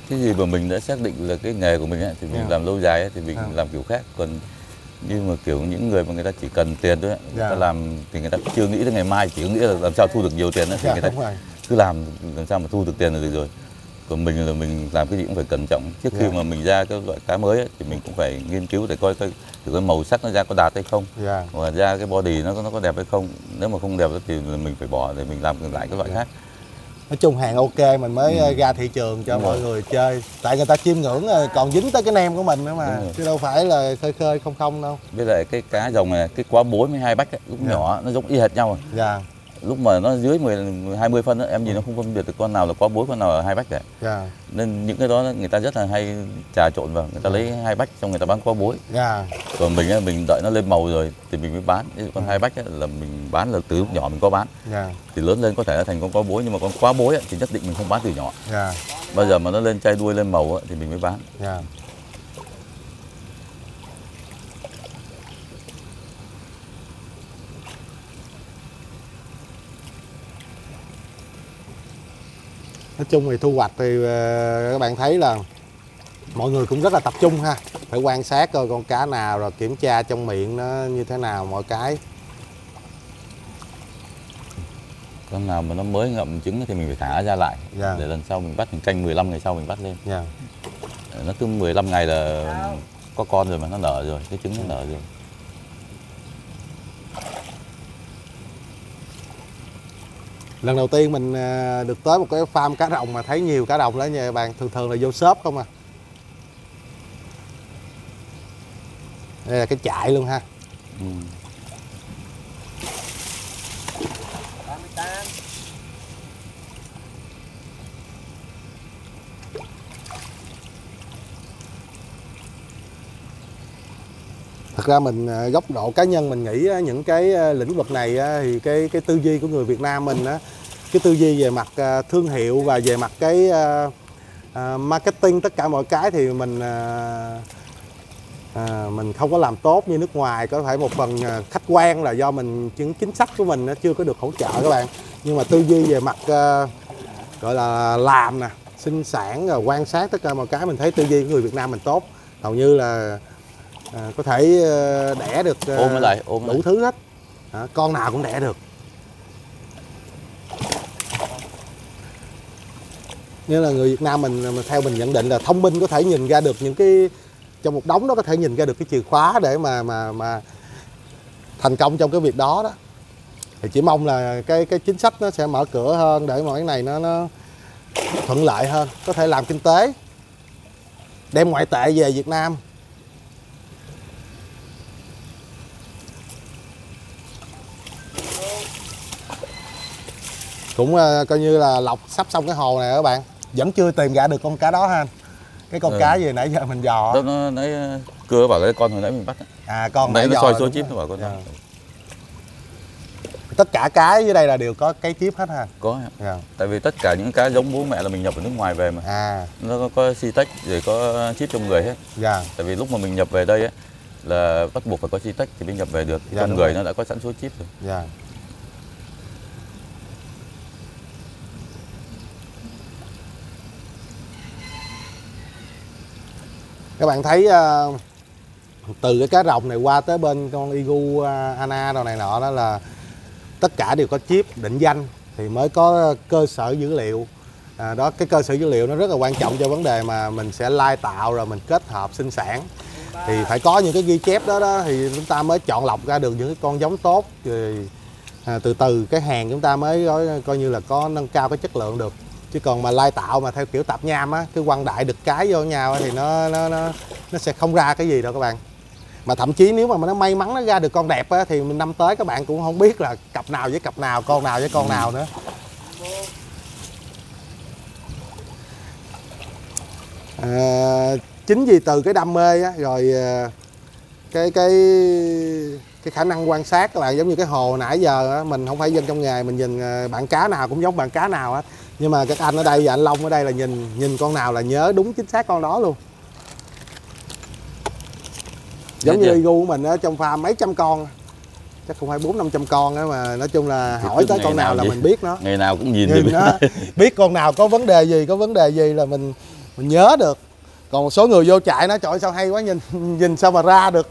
cái gì mà mình đã xác định là cái nghề của mình ấy, thì mình làm lâu dài ấy, thì mình làm kiểu khác. Còn như mà kiểu những người mà người ta chỉ cần tiền thôi ấy, người ta làm thì người ta chưa nghĩ đến ngày mai, chỉ nghĩ là làm sao thu được nhiều tiền ấy, thì người ta cứ làm sao mà thu được tiền là được rồi. Còn mình là mình làm cái gì cũng phải cẩn trọng. Trước khi mà mình ra cái loại cá mới ấy, thì mình cũng phải nghiên cứu để coi cái màu sắc nó ra có đạt hay không, và ra cái body nó có đẹp hay không. Nếu mà không đẹp thì mình phải bỏ để mình làm lại cái loại khác.
Nói chung hàng ok mình mới ra thị trường cho mọi người chơi. Tại người ta chiêm ngưỡng còn dính tới cái nem của mình nữa mà, chứ đâu phải là khơi khơi không đâu.
Với lại cái cá dòng này, cái quá bối với 2 bách ấy, lúc nhỏ nó giống y hệt nhau rồi. Lúc mà nó dưới 20 phân đó, em nhìn nó không phân biệt được con nào là quá bối, con nào là 2 bách cả. Nên những cái đó người ta rất là hay trà trộn vào, người ta lấy 2 bách xong người ta bán quá bối. Còn mình đợi nó lên màu rồi thì mình mới bán. Con 2 bách ấy, là mình bán là từ lúc nhỏ mình có bán. Thì lớn lên có thể nó thành con quá bối, nhưng mà con quá bối ấy, thì nhất định mình không bán từ nhỏ. Bây giờ mà nó lên chai đuôi lên màu ấy, thì mình mới bán.
Nói chung thì thu hoạch thì các bạn thấy là mọi người cũng rất là tập trung ha, phải quan sát coi con cá nào rồi kiểm tra trong miệng nó như thế nào mọi cái.
Con nào mà nó mới ngậm trứng thì mình phải thả ra lại để lần sau mình bắt, mình canh 15 ngày sau mình bắt lên. Nó cứ 15 ngày là có con rồi mà nó nở rồi, cái trứng nó nở rồi.
Lần đầu tiên mình được tới một cái farm cá rồng mà thấy nhiều cá rồng đó nha bạn, thường là vô shop không à. Đây là cái trại luôn ha. Thật ra mình góc độ cá nhân mình nghĩ những cái lĩnh vực này thì cái tư duy của người Việt Nam mình á, cái tư duy về mặt thương hiệu và về mặt cái marketing tất cả mọi cái thì mình không có làm tốt như nước ngoài. Có thể một phần khách quan là do mình những chính sách của mình nó chưa có được hỗ trợ các bạn, nhưng mà tư duy về mặt gọi là làm nè, sinh sản rồi quan sát tất cả mọi cái, mình thấy tư duy của người Việt Nam mình tốt, hầu như là có thể đẻ được đủ thứ hết, con nào cũng đẻ được. Như là người Việt Nam mình theo mình nhận định là thông minh, có thể nhìn ra được những cái trong một đống đó, có thể nhìn ra được cái chìa khóa để mà thành công trong cái việc đó đó. Thì chỉ mong là cái chính sách nó sẽ mở cửa hơn để mọi cái này nó thuận lợi hơn, có thể làm kinh tế, đem ngoại tệ về Việt Nam. Cũng coi như là lọc sắp xong cái hồ này các bạn, vẫn chưa tìm ra được con cá đó ha. Cái con cá gì nãy giờ mình dò
đó, nó nãy cưa bảo cái con hồi nãy mình bắt
à, con
nãy nó soi số chip nó bảo con đó.
Tất cả cá dưới đây là đều có cái chip hết ha?
Có. Tại vì tất cả những cá giống bố mẹ là mình nhập ở nước ngoài về mà. Nó có C-Tech rồi có chip trong người hết. Tại vì lúc mà mình nhập về đây ấy, là bắt buộc phải có C-Tech thì mới nhập về được. Trong người nó đã có sẵn số chip rồi.
Các bạn thấy từ cái cá rồng này qua tới bên con iguana đồ này nọ đó là tất cả đều có chip định danh thì mới có cơ sở dữ liệu. Đó, cái cơ sở dữ liệu nó rất là quan trọng cho vấn đề mà mình sẽ lai tạo rồi mình kết hợp sinh sản. Thì phải có những cái ghi chép đó thì chúng ta mới chọn lọc ra được những cái con giống tốt, rồi từ từ cái hàng chúng ta mới coi như là có nâng cao cái chất lượng được. Chứ còn mà lai tạo mà theo kiểu tạp nham á, cứ quăng đại đực cái vô nhau thì nó sẽ không ra cái gì đâu các bạn. Mà thậm chí nếu mà nó may mắn nó ra được con đẹp á, thì năm tới các bạn cũng không biết là cặp nào với cặp nào, con nào với con nào nữa. Chính vì từ cái đam mê á, rồi cái khả năng quan sát các bạn, giống như cái hồ nãy giờ á, mình không phải dân trong nghề, mình nhìn bạn cá nào cũng giống bạn cá nào hết. Nhưng mà các anh ở đây và anh Long ở đây là nhìn con nào là nhớ đúng chính xác con đó luôn. Giống như igu của mình ở trong farm mấy trăm con, chắc không phải 400-500 con đó, mà nói chung là hỏi tới con nào là mình biết nó.
Ngày nào cũng nhìn
nó biết con nào có vấn đề gì là mình mình nhớ được. Còn một số người vô chạy nó trời ơi, sao hay quá, nhìn sao mà ra được.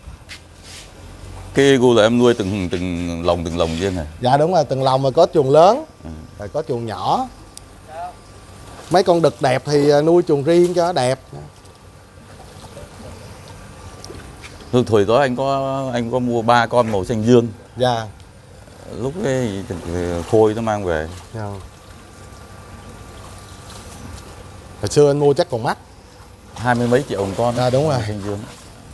Cái gu là em nuôi từng lồng riêng này.
Dạ đúng rồi, từng lồng mà có chuồng lớn, rồi có chuồng nhỏ. Mấy con đực đẹp thì nuôi chuồng riêng cho nó đẹp.
Thời đó anh có mua 3 con màu xanh dương.
Dạ.
Lúc ấy Khôi nó mang về.
Dạ. Hồi xưa anh mua chắc còn mắc.
20 mấy triệu một con.
Dạ đúng rồi.
Xanh dương.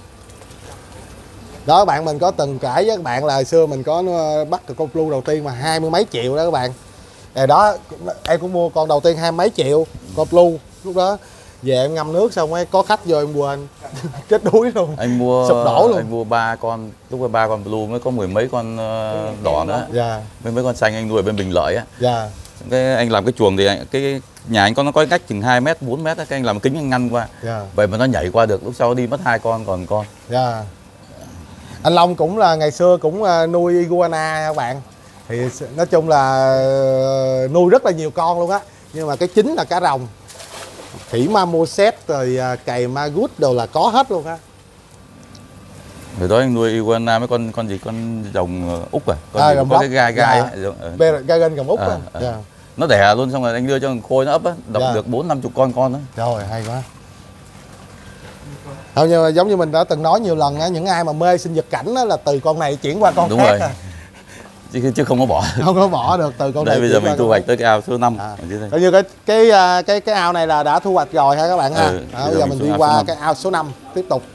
Đó bạn, mình có từng kể với các bạn là hồi xưa mình có bắt được con blue đầu tiên mà 20 mấy triệu đó các bạn. Rồi đó em cũng mua con đầu tiên 20 mấy triệu con blue. Lúc đó về em ngâm nước xong ấy có khách vô em quên chết đuối luôn.
Anh mua
sụp đổ luôn.
Anh mua 3 con, lúc đó 3 con blue mới có 10 mấy con đỏ nữa.
Dạ.
Mấy con xanh anh nuôi ở bên Bình Lợi á.
Dạ.
Cái anh làm cái chuồng thì cái nhà anh nó có cách chừng 2 mét 4 mét, cái anh làm kính anh ngăn qua.
Dạ.
Vậy mà nó nhảy qua được, lúc sau đi mất 2 con còn con.
Dạ. Anh Long cũng là ngày xưa cũng nuôi iguana các bạn. Thì nói chung là nuôi rất là nhiều con luôn á. Nhưng mà cái chính là cá rồng. Khỉ marmoset rồi cầy magut đồ là có hết luôn á.
Rồi đó anh nuôi iguana mấy con gì, con rồng Úc à? Con gì
rồng
có
Úc.
cái gai
Dạ.
gai
Gai rồng Úc á. Dạ.
Nó đẻ luôn xong rồi anh đưa cho thằng Khôi nó ấp á, đọc
Dạ.
được 4-50 con đó.
Rồi hay quá. Không, nhưng mà giống như mình đã từng nói nhiều lần á, những ai mà mê sinh vật cảnh á là từ con này chuyển qua con
Đúng
khác
rồi.
à.
Chứ không có bỏ.
Không có bỏ được từ con
Đây
này.
bây giờ
chuyển
mình
qua
thu
con
hoạch
khác.
tới cái ao số 5
À.
ở dưới đây.
Coi như cái ao này là đã thu hoạch rồi ha các bạn ha. Bây giờ mình đi qua cái ao số 5 tiếp tục.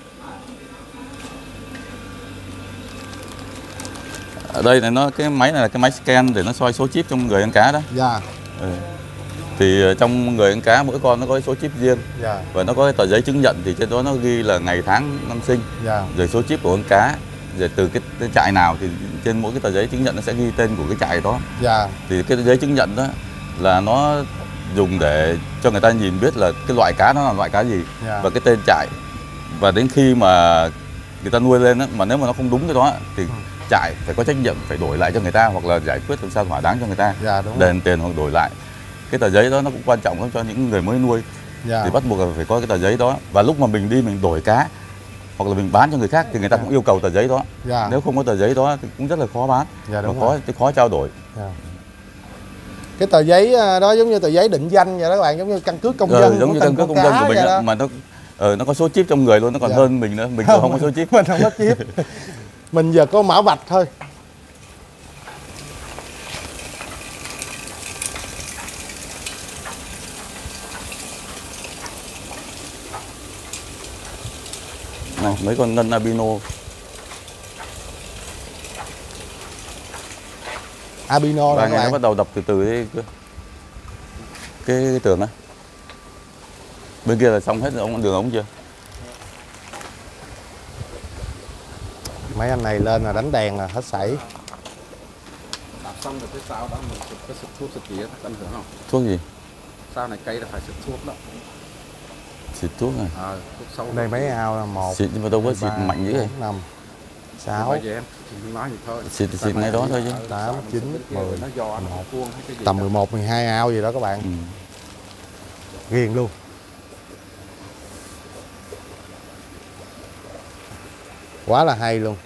Ở đây là cái máy này là cái máy scan để nó soi số chip trong người con cá đó.
Dạ.
Thì trong người con cá mỗi con nó có cái số chip riêng.
Dạ.
Và nó có cái tờ giấy chứng nhận thì trên đó nó ghi là ngày tháng năm sinh.
Dạ.
Rồi số chip của con cá, rồi từ cái trại nào thì trên mỗi cái tờ giấy chứng nhận nó sẽ ghi tên của cái trại đó.
Dạ.
Thì cái giấy chứng nhận đó là nó dùng để cho người ta nhìn biết là cái loại cá nó là loại cá gì.
Dạ.
Và cái tên trại. Và đến khi mà người ta nuôi lên đó, mà nếu mà nó không đúng cái đó thì trại phải có trách nhiệm phải đổi lại cho người ta, hoặc là giải quyết làm sao thỏa đáng cho người ta.
Dạ, đúng
đền tiền hoặc đổi lại. Cái tờ giấy đó nó cũng quan trọng lắm cho những người mới nuôi.
Dạ.
Thì bắt buộc là phải có cái tờ giấy đó. Và lúc mà mình đi mình đổi cá hoặc là mình bán cho người khác thì người ta cũng yêu cầu tờ giấy đó.
Dạ.
Nếu không có tờ giấy đó thì cũng rất là khó bán.
Dạ, đúng
và khó trao đổi.
Dạ. Cái tờ giấy đó giống như tờ giấy định danh vậy đó các bạn, giống như căn cước công dân,
giống như căn cước công dân của mình đó. Mà nó có số chip trong người luôn, nó còn hơn mình nữa. Mình không có số chip.
Mình không có chip. Mình giờ có mã vạch thôi.
Này, mấy con ngân albino.
Albino
Và
này
ngày nó bắt đầu đập từ từ cái tường á. Bên kia là xong hết đường ống chưa?
Mấy anh này lên là đánh đèn là hết sảy.
Đạp xong rồi cái sau đó mình có xịt thuốc xịt tía, anh hiểu không?
Thuốc gì?
Sau này cây là phải xịt thuốc đó.
Xịt thuốc này.
Thuốc sâu.
Đây mấy ao là 1,
Xịt nhưng mà đâu có xịt mạnh dữ vậy.
5, 6,
Bây giờ em nói gì thôi.
Xịt ngay đó thôi chứ.
8, 9, 10,
nó giò nó cuông hay cái gì.
tầm 11, 12 ao gì đó các bạn. Ghiền luôn. Quá là hay luôn.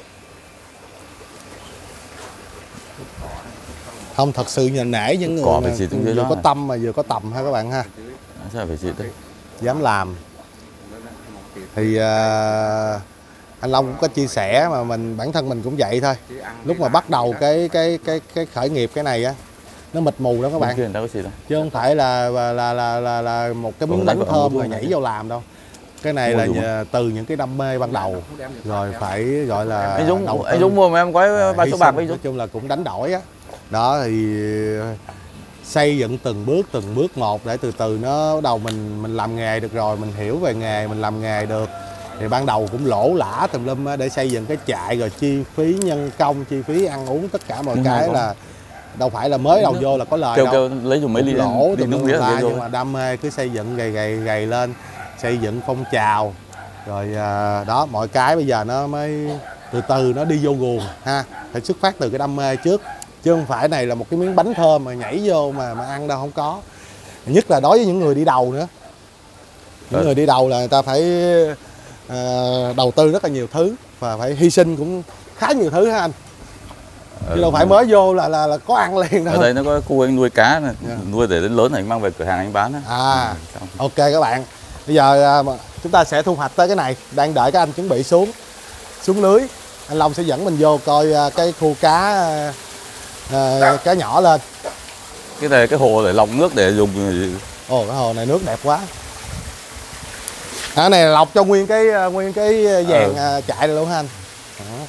Không, thật sự nhìn nể những người mà vừa có tâm mà vừa có tầm ha các bạn ha.
Sao phải xịt đây?
Dám làm. Thì anh Long cũng có chia sẻ mà bản thân mình cũng vậy thôi. Lúc mà bắt đầu cái khởi nghiệp cái này á, nó mịt mù đó các bạn. Chứ không phải là một cái miếng bánh thơm rồi nhảy vô làm đâu. Cái này là từ những cái đam mê ban đầu rồi phải gọi là
anh Dũng mua mà em gói 3 số bạc với Dũng.
Nói chung là cũng đánh đổi á. Đó thì xây dựng từng bước một để từ từ nó đầu mình làm nghề được rồi, mình hiểu về nghề, mình làm nghề được. Thì ban đầu cũng lỗ lã tùm lum để xây dựng cái trại, rồi chi phí nhân công, chi phí ăn uống, tất cả mọi cái là đâu phải là mới đầu vô là có lời đâu.
Lấy dùng mấy ly
lỗ
nước mía
là nhưng mà đam mê cứ xây dựng gầy lên, xây dựng phong trào. Rồi đó, mọi cái bây giờ nó mới từ từ nó đi vô guồng ha. Phải xuất phát từ cái đam mê trước. Chứ không phải này là một cái miếng bánh thơm mà nhảy vô mà ăn đâu, không có. Nhất là đối với những người đi đầu nữa. Những người đi đầu là người ta phải đầu tư rất là nhiều thứ và phải hy sinh cũng khá nhiều thứ ha anh. Chứ đâu phải mới vô là có ăn liền đâu.
Ở đây nó có khu anh nuôi cá này, nuôi để đến lớn này anh mang về cửa hàng anh bán.
Ok các bạn. Bây giờ chúng ta sẽ thu hoạch tới cái này, đang đợi các anh chuẩn bị xuống lưới. Anh Long sẽ dẫn mình vô coi cái khu cá nhỏ lên.
Cái này cái hồ để lọc nước để dùng.
Ồ, cái hồ này nước đẹp quá. Cái này là lọc cho nguyên cái vàng chạy này luôn ha anh. Đó.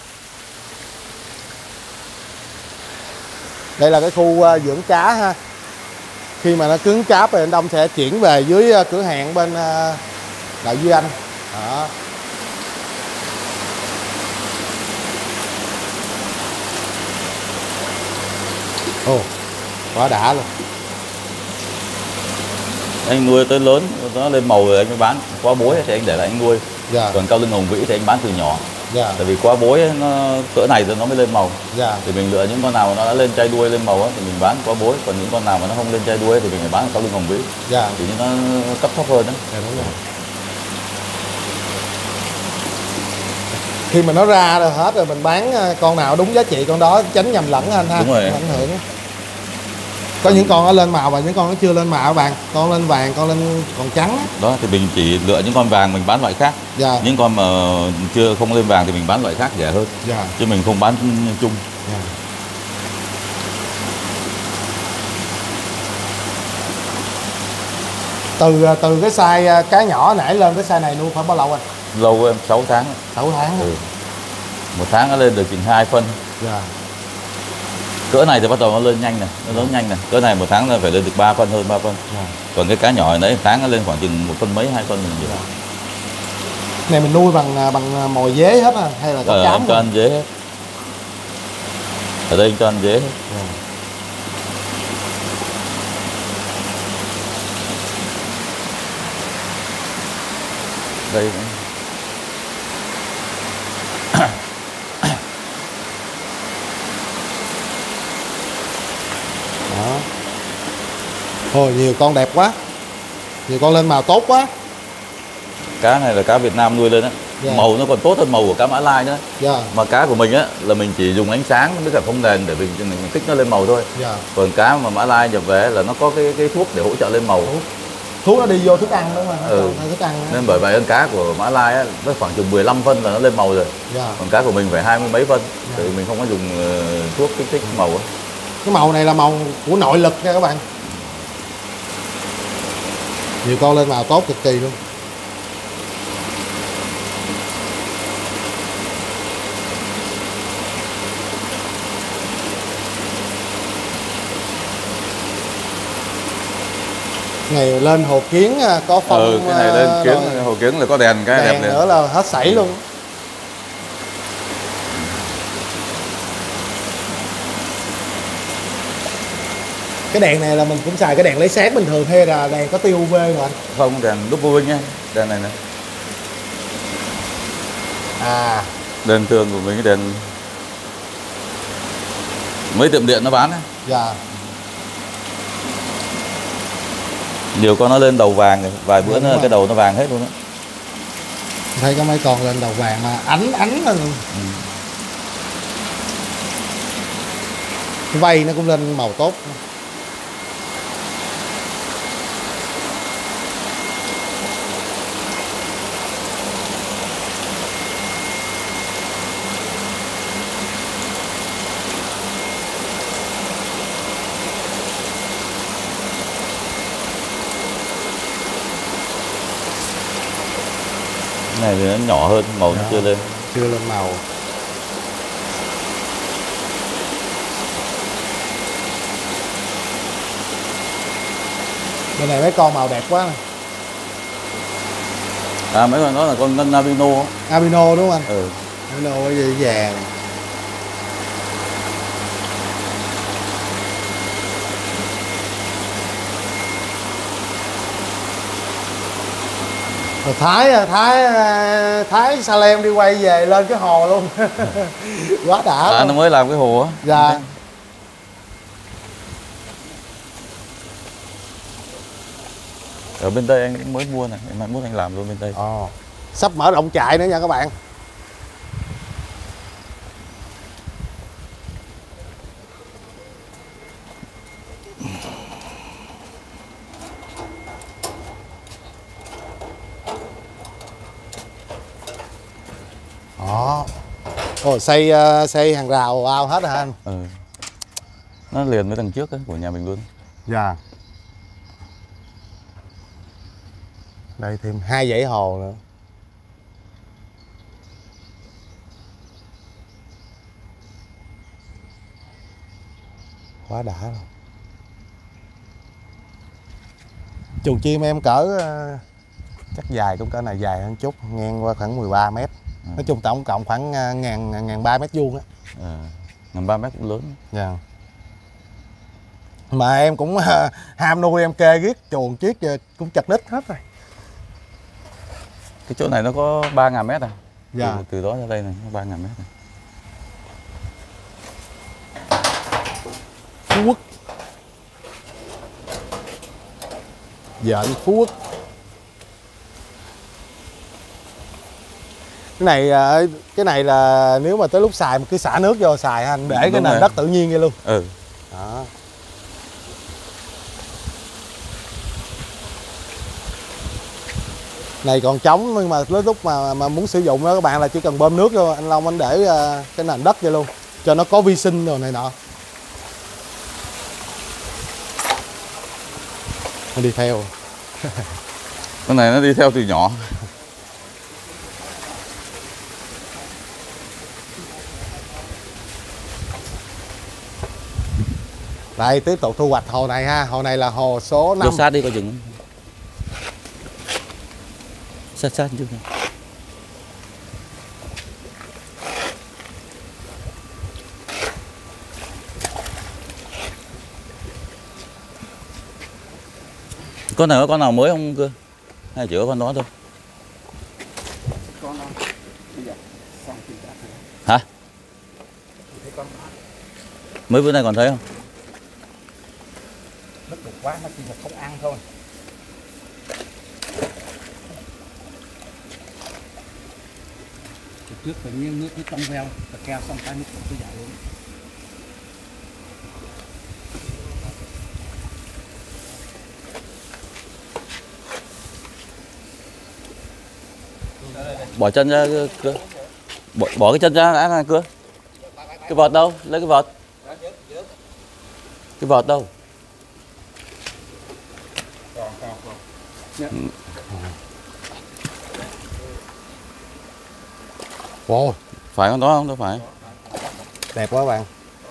Đây là cái khu dưỡng cá ha. Khi mà nó cứng cáp thì anh Đông sẽ chuyển về dưới cửa hàng bên Đại Duy Anh. Đó. Ồ, quá đã luôn.
Anh nuôi tới lớn nó lên màu rồi anh mới bán. Quá bối thì anh để lại anh nuôi. Còn cao lương hồng vĩ thì anh bán từ nhỏ. Tại vì quá bối nó cỡ này rồi nó mới lên màu. Thì mình lựa những con nào mà nó đã lên chai đuôi lên màu thì mình bán quá bối, còn những con nào mà nó không lên chai đuôi thì mình phải bán cao lương hồng vĩ. Thì nó cấp thấp hơn đó.
Đúng rồi. Khi mà nó ra rồi hết rồi mình bán con nào đúng giá trị con đó, tránh nhầm lẫn anh ha.
Đúng rồi.
Ảnh hưởng. Có những con nó lên màu và những con nó chưa lên màu các bạn. Con lên vàng, con lên còn trắng.
Đó thì mình chỉ lựa những con vàng mình bán loại khác. Những con mà không lên vàng thì mình bán loại khác rẻ hơn. Chứ mình không bán chung.
Từ cái size cá nhỏ nãy lên cái size này nuôi phải bao lâu anh?
Lâu em 6 tháng.
6 tháng.
Một tháng nó lên được chừng 2 phân. Cỡ này thì bắt đầu nó lên nhanh này, nó lớn nhanh này. Cỡ này một tháng nó phải lên được 3 phân, hơn 3 phân. Còn cái cá nhỏ này tháng nó lên khoảng chừng 1 phân mấy, 2 phân mình được.
Này mình nuôi bằng mồi dế hết à hay là có cám?
Cho ăn dế hết. Ở đây cho ăn dế hết. Đây
đó. Ôi nhiều con đẹp quá. Nhiều con lên màu tốt quá.
Cá này là cá Việt Nam nuôi lên á. Màu nó còn tốt hơn màu của cá Mã Lai nữa. Mà cá của mình á là mình chỉ dùng ánh sáng với cả phông nền để mình kích nó lên màu thôi. Còn cá mà Mã Lai nhập về là nó có cái thuốc để hỗ trợ lên màu.
Thuốc nó đi vô thức ăn đúng không? Thức ăn
nên bởi vậy con cá của Mã Lai á nó khoảng chừng 15 phân là nó lên màu rồi. Còn cá của mình phải 20 mấy phân. Thì mình không có dùng thuốc kích thích màu á.
Cái màu này là màu của nội lực nha các bạn. Nhiều con lên màu tốt cực kỳ luôn. Này lên hồ kiến có phong.
Cái này lên kiến hồ kiến là có đèn cái
đèn
đẹp liền.
Nữa là hết sảy luôn. Cái đèn này là mình cũng xài cái đèn lấy sáng bình thường hay là đèn có tia UV rồi anh?
Không, đèn double nha. Đèn này nè. Đèn thường của mình cái đèn mấy tiệm điện nó bán ấy. Nhiều con nó lên đầu vàng rồi, vài bữa nữa cái đầu nó vàng hết luôn á.
Thấy có mấy con lên đầu vàng mà ánh lên. Cái vây nó cũng lên màu tốt.
Này thì nó nhỏ hơn, màu nó chưa lên.
Chưa lên màu. Bên này mấy con màu đẹp quá này.
Mấy con đó là con ngân albino.
Albino đúng không anh? Albino cái gì vàng. Rồi Thái Salem đi quay về lên cái hồ luôn. Quá đã.
Nó mới làm cái hồ á. Ở bên đây anh cũng mới mua này, mai mốt anh làm luôn bên đây.
Sắp mở rộng trại nữa nha các bạn. Xây hàng rào bao hết rồi hả anh?
Nó liền với tầng trước ấy, của nhà mình luôn.
Dạ. Đây thêm 2 dãy hồ nữa. Quá đã rồi. Chuồng chim em cỡ chắc dài cũng cỡ này, dài hơn chút, ngang qua khoảng 13 mét. Nói chung tổng cộng khoảng 1.300 mét vuông á.
1.300 mét cũng lớn.
Dạ. Mà em cũng ham nuôi, em kê riết chuồng chiếc cũng chật ních hết rồi.
Cái chỗ này nó có 3.000 mét à?
Dạ.
Từ đó ra đây này, nó 3.000 mét này.
Phú Quốc. Dện Phú Quốc. Cái này là nếu mà tới lúc xài mà cứ xả nước vô xài anh, để cái nền đất tự nhiên vậy luôn. Đó. Này còn trống, nhưng mà lúc mà muốn sử dụng đó các bạn là chỉ cần bơm nước vô, anh Long anh để cái nền đất vậy luôn cho nó có vi sinh rồi này nọ. Nó đi theo.
Con này nó đi theo từ nhỏ.
Đây tiếp tục thu hoạch hồ này ha. Hồ này là hồ số 5.
Vô sát đi coi chừng. Sát chút này. Con này có con nào mới không cơ? Hay chỉ có con đó thôi?
Con đó. Bây giờ xong thì đã thấy.
Hả?
Thấy con đó.
Mấy bữa nay còn thấy không?
Nước được quá, nó chỉ là không ăn thôi. Trước phải nghiêng nước với trong veo, và keo xong cái nước cứ dại luôn.
Bỏ chân ra cưa. Bỏ cái chân ra đã là cưa. Cái vợt đâu? Lấy cái vợt. Cái vợt đâu?
Wow.
Phải con đó không? Đâu phải.
Đẹp quá bạn.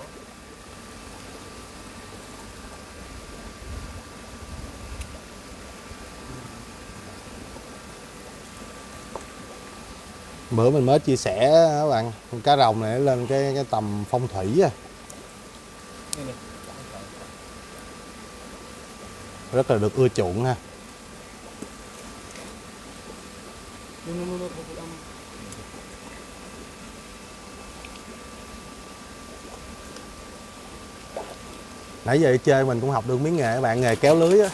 Bữa mình mới chia sẻ các bạn, cá rồng này lên cái tầm phong thủy á. Rất là được ưa chuộng ha. Nãy giờ đi chơi mình cũng học được miếng nghề các bạn, nghề kéo lưới á.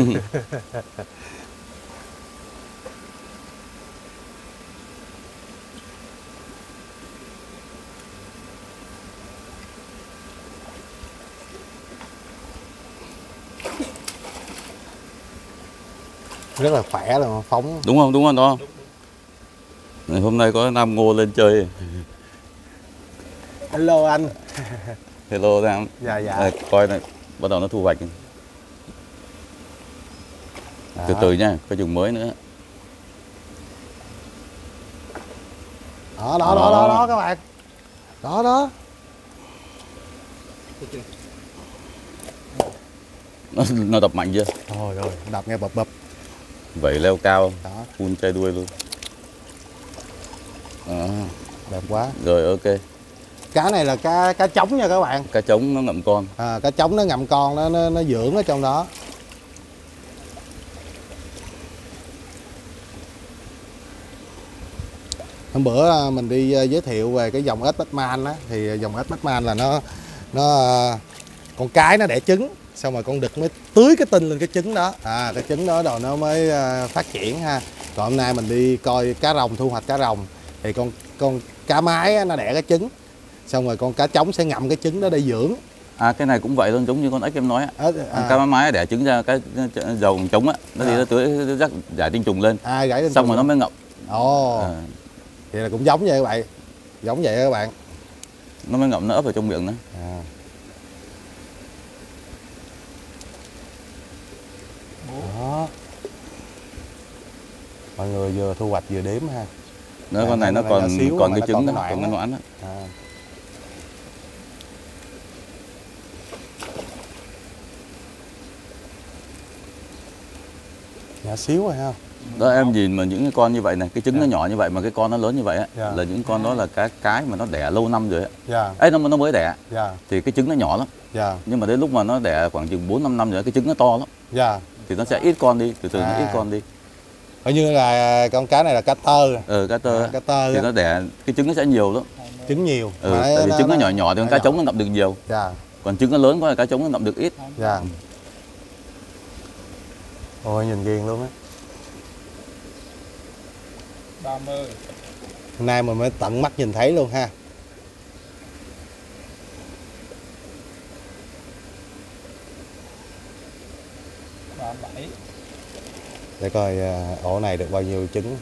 Rất là khỏe rồi, phóng.
Đúng không? Đúng không đó? Này, hôm nay có Nam Ngô lên chơi.
Hello anh.
Hello Nam.
Dạ dạ.
Đây, coi này, bắt đầu nó thu hoạch. Từ từ nha, có chừng mới nữa.
Đó các bạn. Đó.
Nó đập mạnh chưa?
Rồi, đập nghe bập bập.
Vẩy leo cao,
Đó.
phun chai đuôi luôn. Đó.
Đẹp quá.
Rồi ok.
Cá này là cá trống nha các bạn.
Cá trống nó ngậm con.
Cá trống nó ngậm con, nó dưỡng ở trong đó. Hôm bữa mình đi giới thiệu về cái dòng ếch Batman á, thì dòng ếch Batman là nó con cái nó đẻ trứng, xong rồi con đực mới tưới cái tinh lên cái trứng đó, cái trứng đó rồi nó mới phát triển ha. Còn hôm nay mình đi coi cá rồng, thu hoạch cá rồng thì con cá mái á, nó đẻ cái trứng, xong rồi con cá trống sẽ ngậm cái trứng đó để dưỡng.
Cái này cũng vậy luôn, giống như con ếch em nói á. Cá mái đẻ trứng ra cái dầu trống á, nó đi nó tưới rắc giải tinh trùng lên, xong rồi nó mới ngậm.
Vậy là cũng giống vậy các bạn, giống vậy các bạn,
nó mới ngậm, nó ấp vào trong miệng nữa.
Đó. Mọi người vừa thu hoạch vừa đếm ha.
Nữa con này nó còn cái trứng đó, còn cái noãn đó.
Nhỏ xíu rồi ha.
Đó em nhìn mà những cái con như vậy này, cái trứng nó nhỏ như vậy mà cái con nó lớn như vậy á, là những con đó là cái mà nó đẻ lâu năm rồi á. Ấy nó mới đẻ. Thì cái trứng nó nhỏ lắm. Nhưng mà đến lúc mà nó đẻ khoảng chừng 4-5 năm rồi cái trứng nó to lắm. Thì nó sẽ ít con đi, từ từ nó ít con đi.
Coi như là con cá này là cá tơ.
Cá tơ. Thì nó đẻ cái trứng nó sẽ nhiều lắm.
Trứng nhiều.
Tại vì trứng nó nhỏ nhỏ thì con cá trống nó ngậm được nhiều. Còn trứng nó lớn quá là cá trống nó ngậm được ít.
Ôi nhìn ghiền luôn á.
30.
Hôm nay mình mới tận mắt nhìn thấy luôn ha. Để coi ổ này được bao nhiêu trứng.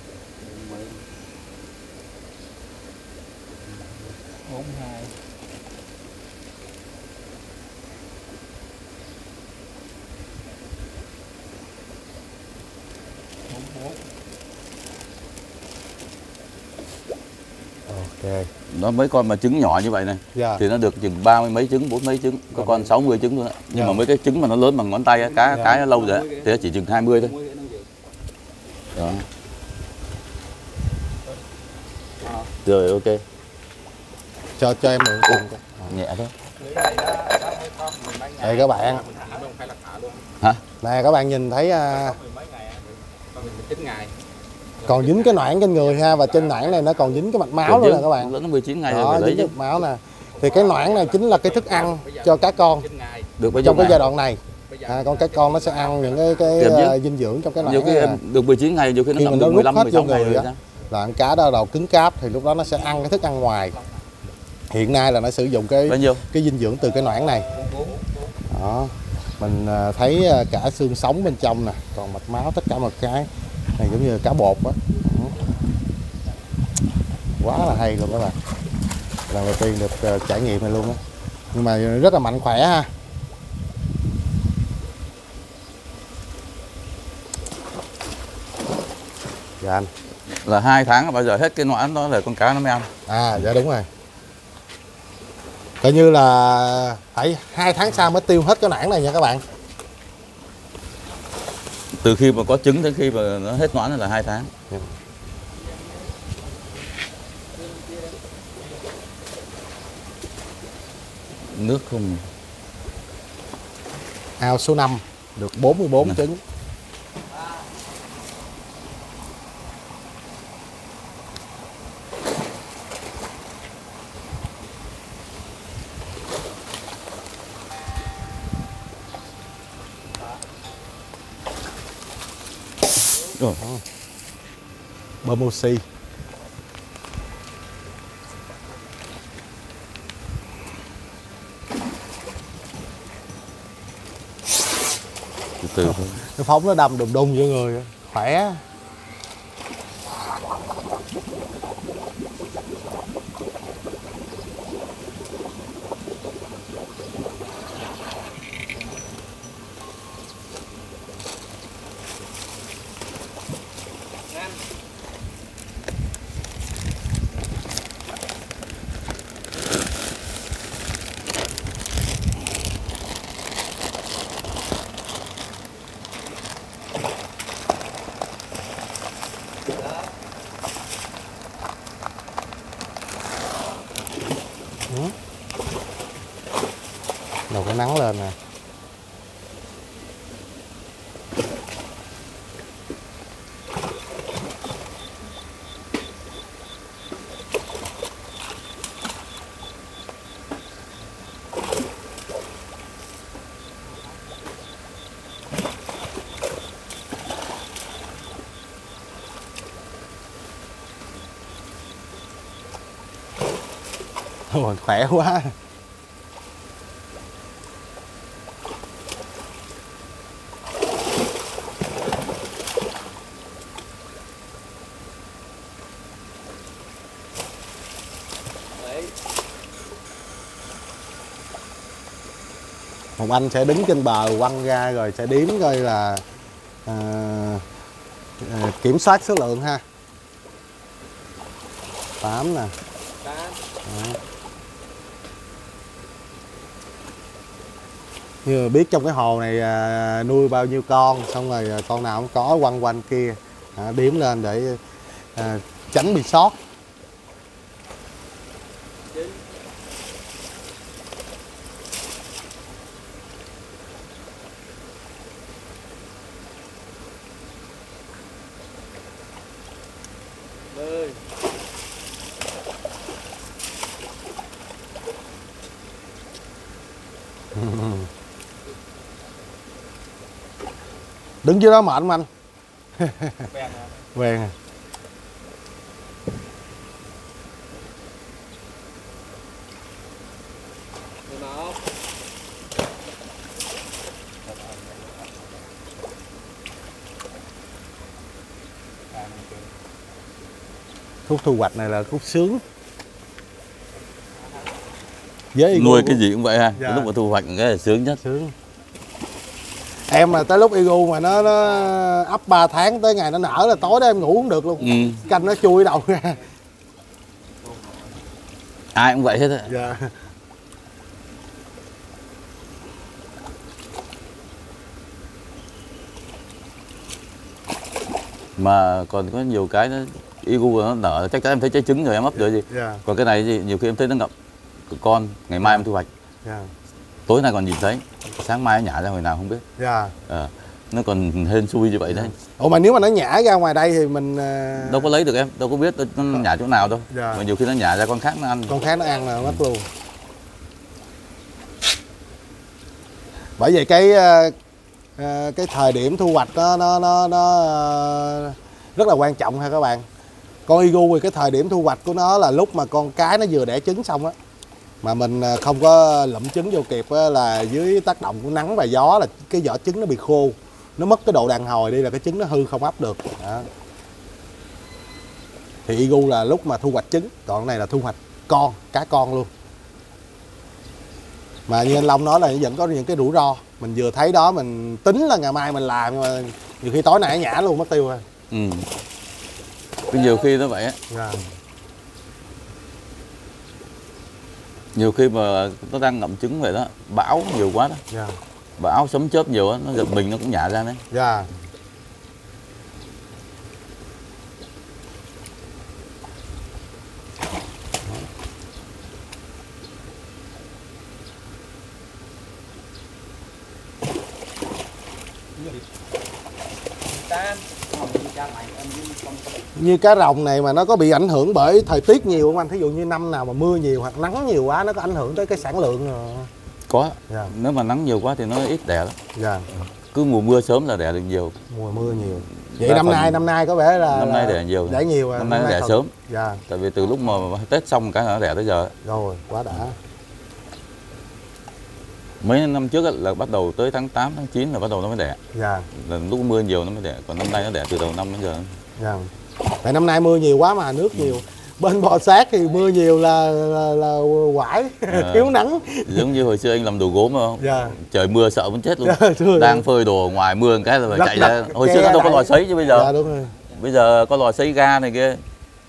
42. 44.
Ok.
Nó mấy con mà trứng nhỏ như vậy này thì nó được chừng 30 mấy trứng, 40 mấy trứng, có con 60 trứng luôn á. Nhưng mà mấy cái trứng mà nó lớn bằng ngón tay á, cái lâu rồi á, thì nó chỉ chừng 20 thôi. Đó. Rồi ok.
Cho em mượn cùng.
Nhẹ thôi.
Đây các bạn.
Hả?
Nè các bạn nhìn thấy còn dính cái noãn trên người ha, và trên noãn này nó còn dính cái mạch máu luôn nè các bạn.
Nó 19 ngày
rồi
phải lấy
dính mạch máu nè. Thì cái noãn này chính là cái thức ăn cho cá con
được
trong cái giai đoạn này. Con cá con nó sẽ ăn những cái dinh dưỡng trong cái noãn.
Nhiều khi em được 19 ngày, nhiều khi nó ngậm được 15 16 ngày rồi đó.
Là con cá đó đầu cứng cáp thì lúc đó nó sẽ ăn cái thức ăn ngoài. Hiện nay là nó sử dụng cái dinh dưỡng từ cái noãn này. Đó. Mình thấy cả xương sống bên trong nè, còn mạch máu tất cả một cái. Này giống như cá bột á. Quá là hay luôn các bạn. Lần đầu tiên được trải nghiệm này luôn á. Nhưng mà rất là mạnh khỏe ha. Dạ anh.
Là 2 tháng bao giờ hết cái noãn đó là con cá nó mới ăn.
Dạ đúng rồi. Coi như là phải 2 tháng sau mới tiêu hết cái noãn này nha các bạn.
Từ khi mà có trứng đến khi mà nó hết noãn là 2 tháng. Nước không.
Ao số 5 được 44 trứng.
Rồi.
Bơm oxy.
Từ từ thôi.
Cái phóng nó đâm đùng đùng vô người, khỏe. Đầu cái nắng lên nè. Ôi, khỏe quá. Một anh sẽ đứng trên bờ quăng ra rồi sẽ đếm coi là kiểm soát số lượng ha. 8 nè. Đó. Như mà biết trong cái hồ này nuôi bao nhiêu con, xong rồi con nào không có quăng quanh kia đếm lên để tránh bị sót. Đứng dưới đó mệt không anh? Quen à. Khúc thu hoạch này là khúc sướng. Với
nuôi cái gì cũng vậy ha.
Dạ.
Lúc mà thu hoạch cái là sướng nhất.
Sướng. Em mà tới lúc Igu mà nó ấp 3 tháng tới ngày nó nở là tối đó em ngủ không được luôn. Canh nó chui đầu ra.
Ai cũng vậy hết á.
Dạ.
Mà còn có nhiều cái nó Igu nó nở chắc chắn em thấy trái trứng rồi em ấp rồi gì.
Dạ.
Còn cái này gì nhiều khi em thấy nó ngậm con, ngày mai em thu hoạch.
Dạ.
Tối nay còn nhìn thấy, sáng mai nó nhả ra hồi nào không biết.
Dạ.
Nó còn hên xui như vậy đấy.
Ủa mà nếu mà nó nhả ra ngoài đây thì mình
đâu có lấy được em, đâu có biết nó nhả chỗ nào đâu.
Dạ.
Mà nhiều khi nó nhả ra con khác nó ăn.
Con khác nó ăn là mất luôn. Bởi vậy cái thời điểm thu hoạch nó rất là quan trọng ha các bạn. Con Igu thì cái thời điểm thu hoạch của nó là lúc mà con cái nó vừa đẻ trứng xong á, mà mình không có lụm trứng vô kịp á, là dưới tác động của nắng và gió là cái vỏ trứng nó bị khô, nó mất cái độ đàn hồi đi là cái trứng nó hư không ấp được. Đó. Thì Igu là lúc mà thu hoạch trứng, còn cái này là thu hoạch con, cá con luôn. Mà như anh Long nói là vẫn có những cái rủi ro, mình vừa thấy đó mình tính là ngày mai mình làm nhưng mà nhiều khi tối nay nhả luôn mất tiêu rồi.
Nhiều khi nó vậy á.
Yeah.
Nhiều khi mà nó đang ngậm trứng vậy đó, bão nhiều quá đó.
Yeah.
Bão sấm chớp nhiều á, nó giật mình nó cũng nhả ra đấy.
Yeah. Như cá rồng này mà nó có bị ảnh hưởng bởi thời tiết nhiều không anh? Thí dụ như năm nào mà mưa nhiều hoặc nắng nhiều quá nó có ảnh hưởng tới cái sản lượng rồi.
Có.
Dạ.
Nếu mà nắng nhiều quá thì nó ít đẻ lắm.
Dạ.
Cứ mùa mưa sớm là đẻ được nhiều.
Mùa mưa nhiều. Vậy năm nay có vẻ là
năm nay đẻ nhiều.
Đẻ nhiều rồi.
Năm nay đẻ sớm.
Dạ.
Tại vì từ lúc mà Tết xong cái nó đẻ tới giờ.
Rồi, quá đã.
Mấy năm trước là bắt đầu tới tháng 8, tháng 9 là bắt đầu nó mới đẻ.
Dạ.
Là lúc mưa nhiều nó mới đẻ. Còn năm nay nó đẻ từ đầu năm đến giờ.
Dạ. Tại năm nay mưa nhiều quá mà nước nhiều. Bên Bò Sát thì mưa nhiều là quải, thiếu nắng.
Giống như hồi xưa anh làm đồ gốm không?
Dạ.
Trời mưa sợ muốn chết luôn.
Dạ,
đang phơi đồ ngoài mưa một cái là phải chạy ra. Hồi xưa nó đâu có lò sấy chứ bây giờ.
Dạ, đúng rồi.
Bây giờ có lò sấy ga này kia.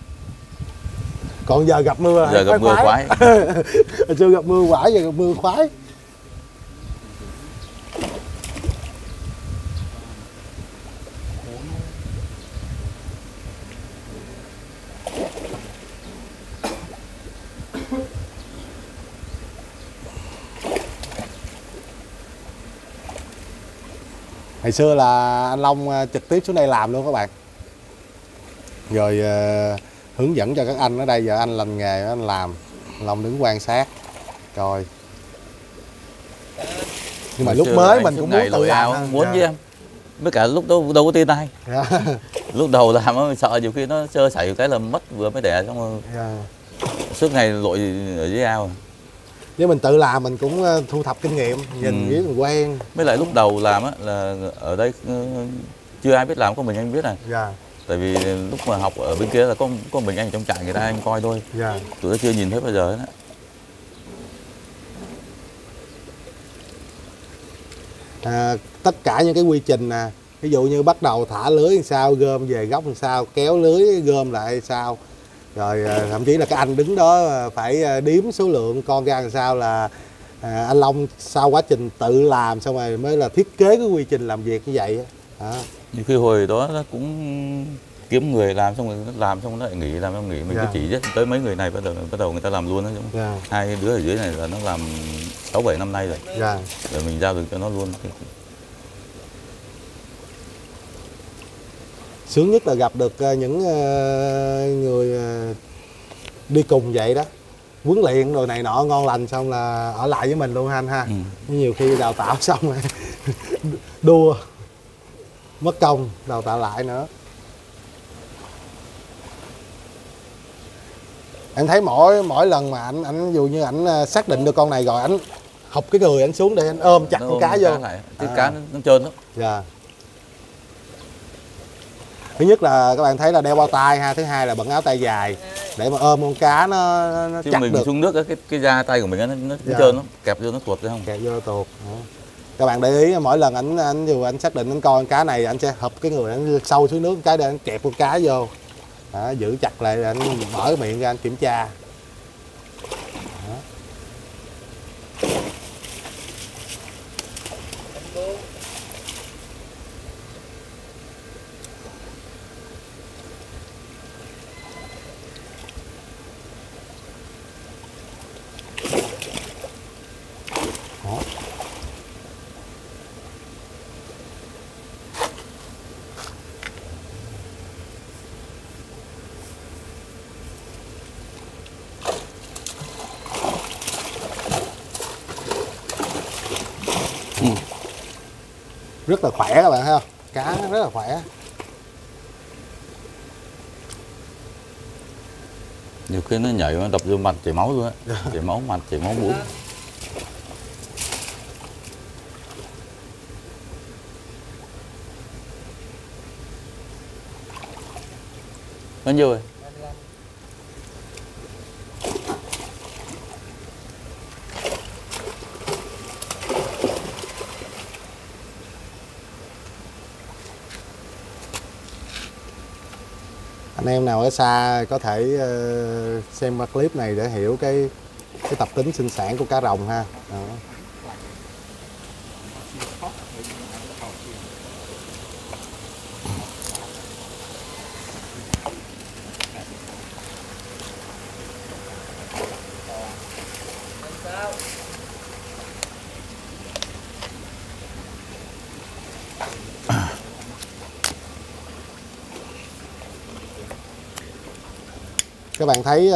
Còn giờ gặp mưa.
Giờ gặp mưa khoái.
Hồi xưa gặp mưa quải, giờ gặp mưa khoái. Hồi xưa là anh Long trực tiếp xuống đây làm luôn các bạn. Rồi hướng dẫn cho các anh ở đây, giờ anh làm nghề anh làm. Anh Long đứng quan sát coi. Nhưng mà lúc mới mình cũng muốn tự làm.
Muốn với em. Với cả lúc đó đâu có tin ai. Lúc đầu làm sợ nhiều khi nó sơ sẩy cái là mất vừa mới đẻ xong rồi. suốt ngày lội ở dưới ao.
Nếu mình tự làm mình cũng thu thập kinh nghiệm, nhìn biết mình quen.
Với lại lúc đầu làm á là ở đây chưa ai biết làm, có mình anh biết này.
Dạ.
Tại vì lúc mà học ở bên kia là có mình anh trong trại người ta anh coi thôi.
Dạ.
Tụi nó chưa nhìn thấy bao giờ đó.
Tất cả những cái quy trình nè, ví dụ như bắt đầu thả lưới làm sao, gom về góc làm sao, kéo lưới gom lại sao, rồi thậm chí là cái anh đứng đó phải đếm số lượng con ra làm sao, là anh Long sau quá trình tự làm xong rồi mới là thiết kế cái quy trình làm việc như vậy đó.
Nhiều khi hồi đó nó cũng kiếm người làm xong rồi nó làm xong nó lại nghỉ, làm xong nghỉ mình cứ chỉ tới mấy người này bắt đầu người ta làm luôn đó. Hai đứa ở dưới này là nó làm 6-7 năm nay rồi. Rồi mình giao được cho nó luôn.
Sướng nhất là gặp được những người đi cùng vậy đó, huấn luyện rồi này nọ ngon lành xong là ở lại với mình luôn anh ha. Nhiều khi đào tạo xong rồi đua mất công đào tạo lại nữa. Em thấy mỗi lần mà anh dù như anh xác định được con này rồi, anh học cái người anh xuống để anh ôm chặt con cá vô
lại. Cái cá nó trơn lắm.
Dạ. Thứ nhất là các bạn thấy là đeo bao tay ha, thứ hai là bận áo tay dài để mà ôm con cá nó
chứ
chắc
mình
được.
xuống nước cái da tay của mình nó trơn lắm, kẹp vô nó tuột ra không?
Kẹp vô nó tuột. Các bạn để ý mỗi lần anh xác định anh coi con cá này anh sẽ hợp cái người anh sâu xuống nước cái để anh kẹp con cá vô. Đó, giữ chặt lại anh mở cái miệng ra anh kiểm tra. Đó. Rất là khỏe các bạn thấy không? Cá rất là khỏe.
Nhiều khi nó nhảy nó đập vô mặt chảy máu luôn á. Chảy máu mặt, chảy máu mũi. Bao nhiêu rồi?
Anh em nào ở xa có thể xem qua clip này để hiểu cái tập tính sinh sản của cá rồng ha. Đó. Các bạn thấy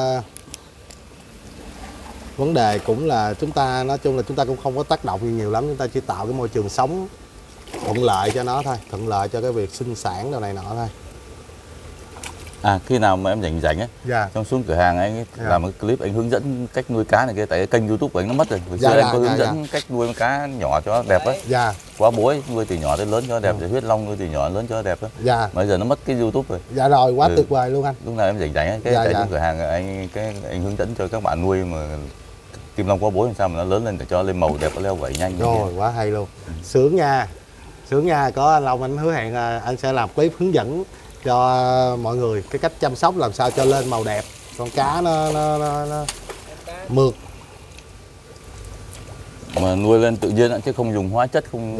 vấn đề cũng là chúng ta nói chung là chúng ta cũng không có tác động gì nhiều lắm, chúng ta chỉ tạo cái môi trường sống thuận lợi cho nó thôi, thuận lợi cho cái việc sinh sản đồ này nọ thôi.
Khi nào mà em rảnh á, trong xuống cửa hàng anh làm một clip anh hướng dẫn cách nuôi cá này kia, tại cái kênh YouTube của anh nó mất rồi. Hồi xưa anh có hướng dẫn cách nuôi con cá nhỏ cho nó đẹp á. Quá bối nuôi từ nhỏ tới lớn cho nó đẹp, rồi huyết long nuôi từ nhỏ đến lớn cho nó đẹp á. Mà giờ nó mất cái YouTube rồi.
Dạ rồi, quá tuyệt vời luôn anh.
Lúc nào em rảnh cái tại trong cửa hàng anh hướng dẫn cho các bạn nuôi mà kim long quá bối làm sao mà nó lớn lên để cho lên màu đẹp, nó leo vảy nhanh.
Rồi, quá hay luôn. Sướng nha. Sướng nha, có anh Long anh hứa hẹn anh sẽ làm clip hướng dẫn cho mọi người cái cách chăm sóc làm sao cho lên màu đẹp, con cá nó mượt
mà nuôi lên tự nhiên chứ không dùng hóa chất, không.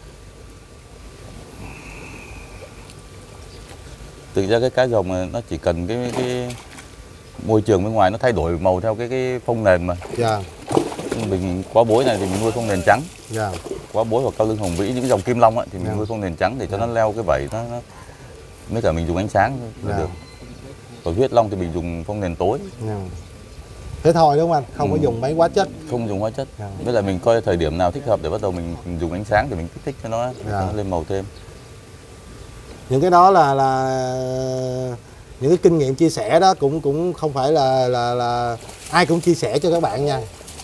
Thực ra cái cá rồng này nó chỉ cần cái môi trường bên ngoài nó thay đổi màu theo cái phông nền mà. Mình quá bối này thì mình nuôi phông nền trắng. Quá bối hoặc cao lương hồng vĩ, những cái dòng kim long thì mình nuôi phông nền trắng để cho nó leo cái vảy nó mới cả mình dùng ánh sáng là được. Còn huyết long thì mình dùng phông nền tối.
Thế thôi đúng không anh? Không có dùng mấy hóa chất.
Không dùng hóa chất. Với lại mình coi thời điểm nào thích hợp để bắt đầu mình dùng ánh sáng thì mình kích thích cho nó lên màu thêm.
Những cái đó là những cái kinh nghiệm chia sẻ đó cũng không phải là ai cũng chia sẻ cho các bạn nha.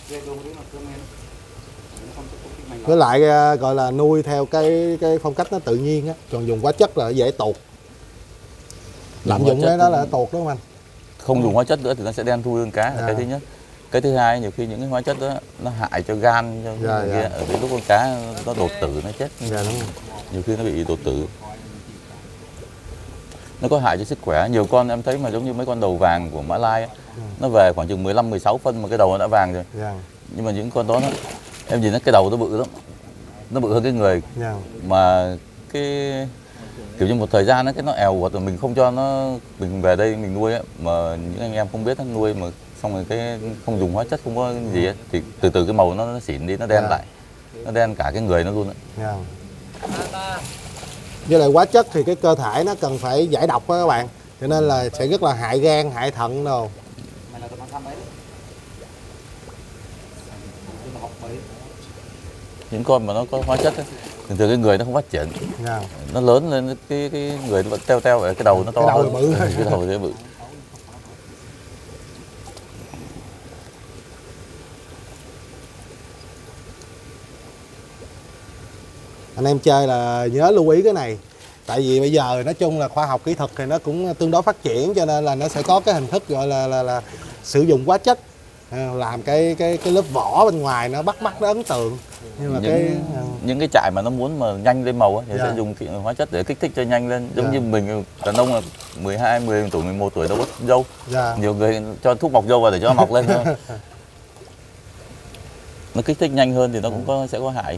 Với lại gọi là nuôi theo cái phong cách nó tự nhiên á, còn dùng hóa chất là dễ tuột. Lạm dụng cái đó là tuột đúng không anh?
Không dùng hóa chất nữa thì nó sẽ đen thui hơn cá, là cái thứ nhất. Cái thứ hai, nhiều khi những cái hóa chất đó nó hại cho gan cho kia, ở cái lúc con cá nó đột tử nó chết.
Dạ đúng rồi.
Nhiều khi nó bị đột tử, nó có hại cho sức khỏe. Nhiều con em thấy mà giống như mấy con đầu vàng của Mã Lai ấy, nó về khoảng chừng 15-16 phân mà cái đầu nó đã vàng rồi. Nhưng mà những con đó em nhìn nó cái đầu nó bự lắm, nó bự hơn cái người. Mà cái kiểu như một thời gian cái nó èo uột rồi mình không cho nó, mình về đây mình nuôi ấy, mà những anh em không biết nó nuôi mà xong rồi cái không dùng hóa chất không có gì ấy, thì từ từ cái màu nó xỉn đi, nó đen lại, nó đen cả cái người nó luôn ấy.
Với lại hóa chất thì cái cơ thể nó cần phải giải độc đó các bạn, cho nên là sẽ rất là hại gan, hại thận đâu.
Những con mà nó có hóa chất ấy, thường thường cái người nó không phát triển, nó lớn lên cái người nó vẫn teo teo ở cái đầu nó to hơn,
bự.
Cái đầu nó bự.
Anh em chơi là nhớ lưu ý cái này, tại vì bây giờ nói chung là khoa học kỹ thuật thì nó cũng tương đối phát triển, cho nên là nó sẽ có cái hình thức gọi là sử dụng hóa chất làm cái lớp vỏ bên ngoài nó bắt mắt, nó ấn tượng. Nhưng mà
những cái trại mà nó muốn mà nhanh lên màu ấy, thì sẽ dùng hóa chất để kích thích cho nhanh lên. Giống như mình đàn ông là 12, 10 tuổi, 11 tuổi đâu có dâu. Nhiều người cho thuốc mọc dâu vào để cho nó mọc lên thôi. Nó kích thích nhanh hơn thì nó cũng sẽ có hại.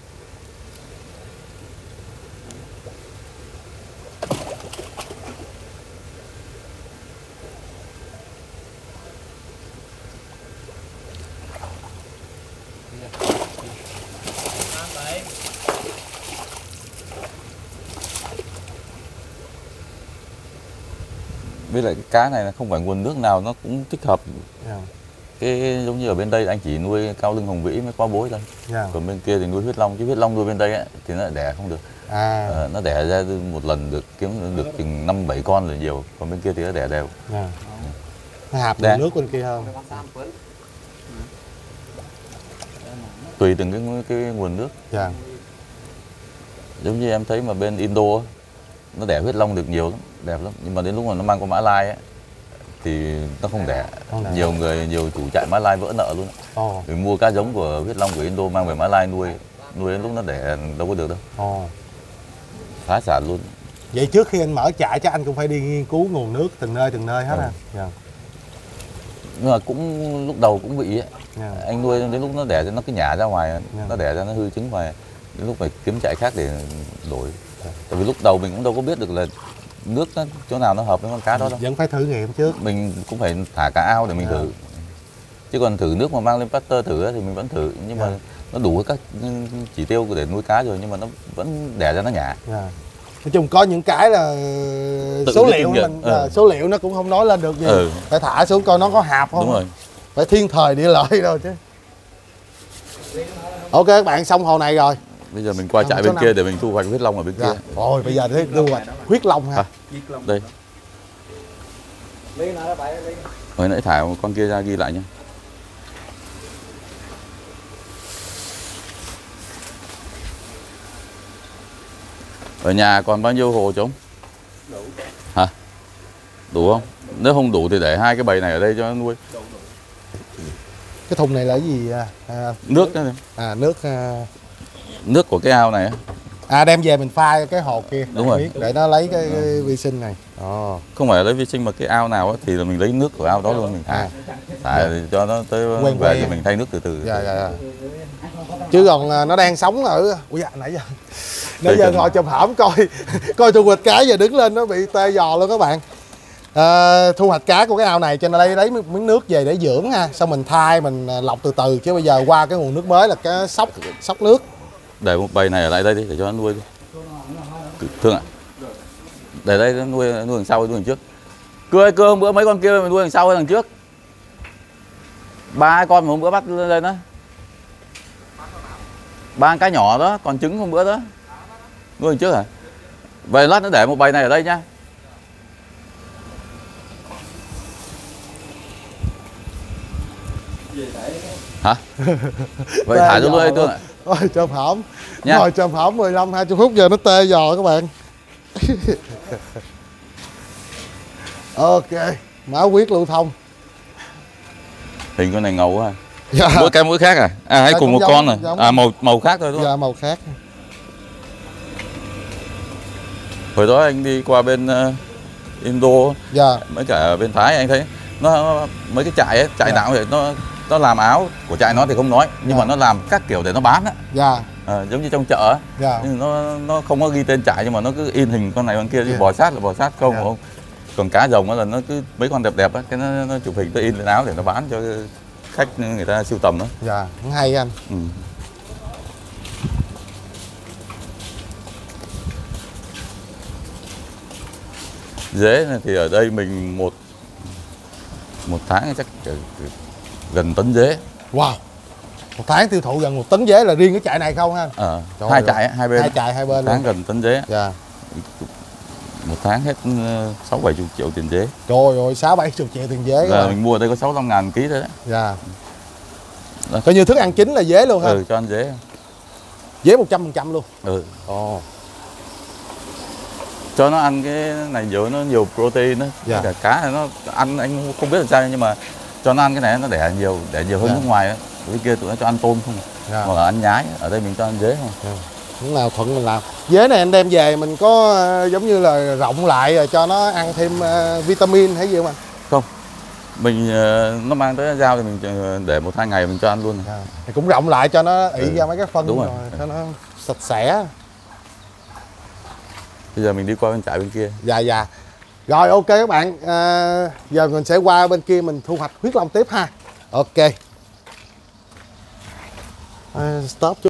Với lại cái cá này là không phải nguồn nước nào nó cũng thích hợp. Cái giống như ở bên đây anh chỉ nuôi cao lưng hồng vĩ mới có bối thôi. Còn bên kia thì nuôi huyết long, chứ huyết long nuôi bên đây ấy, thì nó đẻ không được. Nó đẻ ra một lần được kiếm được chừng 5-7 con là nhiều, còn bên kia thì nó đẻ đều.
Nó hạp nước bên kia hơn.
Tùy từng cái nguồn nước. Giống như em thấy mà bên Indo ấy, nó đẻ huyết long được nhiều lắm, đẹp lắm. Nhưng mà đến lúc mà nó mang qua Mã Lai ấy, thì nó không đẻ. Nhiều chủ trại Mã Lai vỡ nợ luôn. Vì mua cá giống của huyết long của Indo mang về Mã Lai nuôi đến lúc nó đẻ đâu có được đâu. Phá sản luôn.
Vậy trước khi anh mở trại chắc anh cũng phải đi nghiên cứu nguồn nước từng nơi hết
Nhưng mà cũng lúc đầu cũng bị ấy. Anh nuôi đến lúc nó đẻ nó cứ nhả ra ngoài, nó đẻ ra nó hư trứng ngoài, đến lúc phải kiếm trại khác để đổi. Tại vì lúc đầu mình cũng đâu có biết được là nước chỗ nào nó hợp với con cá đó đâu.
Vẫn phải thử nghiệm trước.
Mình cũng phải thả cả ao để mình thử. Chứ còn thử nước mà mang lên Pasteur thử thì mình vẫn thử, nhưng mà nó đủ các chỉ tiêu để nuôi cá rồi, nhưng mà nó vẫn đẻ ra nó nhả.
Nói chung có những cái là số liệu nó cũng không nói lên được gì. Phải thả xuống coi nó có hạp không.
Đúng rồi.
Phải thiên thời địa lợi đâu chứ. Ok các bạn, xong hồ này rồi.
Bây giờ mình qua trại bên kia để mình thu hoạch huyết long ở bên kia.
Rồi bây giờ để thu hoạch huyết long ha.
Đây. Hồi nãy thả con kia ra ghi lại nhá. Ở nhà còn bao nhiêu hồ trống?
Đủ.
Hả? Đủ không? Nếu không đủ thì để 2 cái bầy này ở đây cho nó nuôi.
Cái thùng này là cái gì?
Nước đó. Nước của cái ao này á.
Đem về mình pha cái hồ kia.
Đúng rồi.
Để nó lấy cái vi sinh này.
Không phải lấy vi sinh mà cái ao nào á thì là mình lấy nước của ao đó luôn mình thả. Thả cho nó tới về thì mình thay nước từ từ.
Chứ còn nó đang sống ở nãy giờ ngồi chụp hổm coi thu hoạch cá, giờ đứng lên nó bị tê giò luôn các bạn. Thu hoạch cá của cái ao này cho nên lấy miếng nước về để dưỡng ha, xong mình thay mình lọc từ từ, chứ bây giờ qua cái nguồn nước mới là cái sóc nước.
Để một bầy này ở lại đây đi để cho nó nuôi đi. Thương ạ. Để đây nó nuôi đằng sau hay nuôi đằng trước? Cưa hôm bữa mấy con kia mình nuôi đằng sau hay đằng trước? 3 con mà hôm bữa bắt lên đây đó. 3 cái nhỏ đó, còn trứng hôm bữa đó. Nuôi đằng trước hả? Vậy lát nó để một bầy này ở đây nha. Hả? Vậy thả cho tôi tôi.
Ôi chôm hổm.
Nha.
Ngồi chôm hổm 15-20 phút giờ nó tê giò các bạn. Ok, máu huyết lưu thông.
Hình con này ngầu quá.
Dạ.
Mỗi cái mỗi khác à? À hay cùng một
cũng
con
giống-
này.
giống.
À màu khác thôi đúng không?
Dạ màu khác.
Hồi đó anh đi qua bên Indo,
Dạ.
mấy cả ở bên Thái anh thấy nó mấy cái trại ấy, trại
Dạ.
nào vậy nó làm áo của trại nó thì không nói, nhưng
Dạ.
mà nó làm các kiểu để nó bán á.
Dạ.
Giống như trong chợ á.
Dạ.
Nhưng nó không có ghi tên trại, nhưng mà nó cứ in hình con này con kia, chứ
Dạ.
bò sát là bò sát không,
Dạ.
không. Còn cá rồng á là nó cứ mấy con đẹp đẹp á, cái nó chụp hình nó in lên áo để nó bán cho khách người ta sưu tầm đó.
Dạ, cũng hay anh.
Ừ. Dế này thì ở đây mình một tháng chắc gần tấn dế.
Wow. Một tháng tiêu thụ gần 1 tấn dế là riêng cái trại này không anh? Trời
Hai
ơi.
trại hai bên.
Hai trại hai bên
Tháng
luôn.
gần tấn dế.
Dạ.
Một tháng hết 6-7 triệu tiền dế.
Trời ơi, 6-7 triệu tiền dế các
Là
bạn.
mình mua ở đây có 65.000 ký thôi đấy.
Dạ.
Đó.
Coi như thức ăn chính là dế luôn ha.
Ừ, cho ăn dế.
Dế 100% luôn.
Ừ.
Ồ.
Cho nó ăn cái này nhiều, nó nhiều protein đó.
Dạ.
Cả cá này nó ăn anh không biết làm sao, nhưng mà cho nó ăn cái này nó đẻ nhiều hơn
Dạ.
nước ngoài đó. Cái kia tụi nó cho ăn tôm không,
Dạ.
hoặc là ăn nhái. Ở đây mình cho ăn dế không.
Dạ. Lúc nào thuận mình làm. Dế này anh đem về mình có giống như là rộng lại rồi cho nó ăn thêm vitamin hay gì không anh?
Không, mình nó mang tới giao thì mình để 1-2 ngày mình cho ăn luôn.
Dạ. Thì cũng rộng lại cho nó ị ra mấy cái phân
Đúng rồi.
cho nó sạch sẽ.
Bây giờ mình đi qua bên trại bên kia.
Dạ dạ. Rồi ok các bạn, giờ mình sẽ qua bên kia mình thu hoạch huyết long tiếp ha. Ok. Stop chút.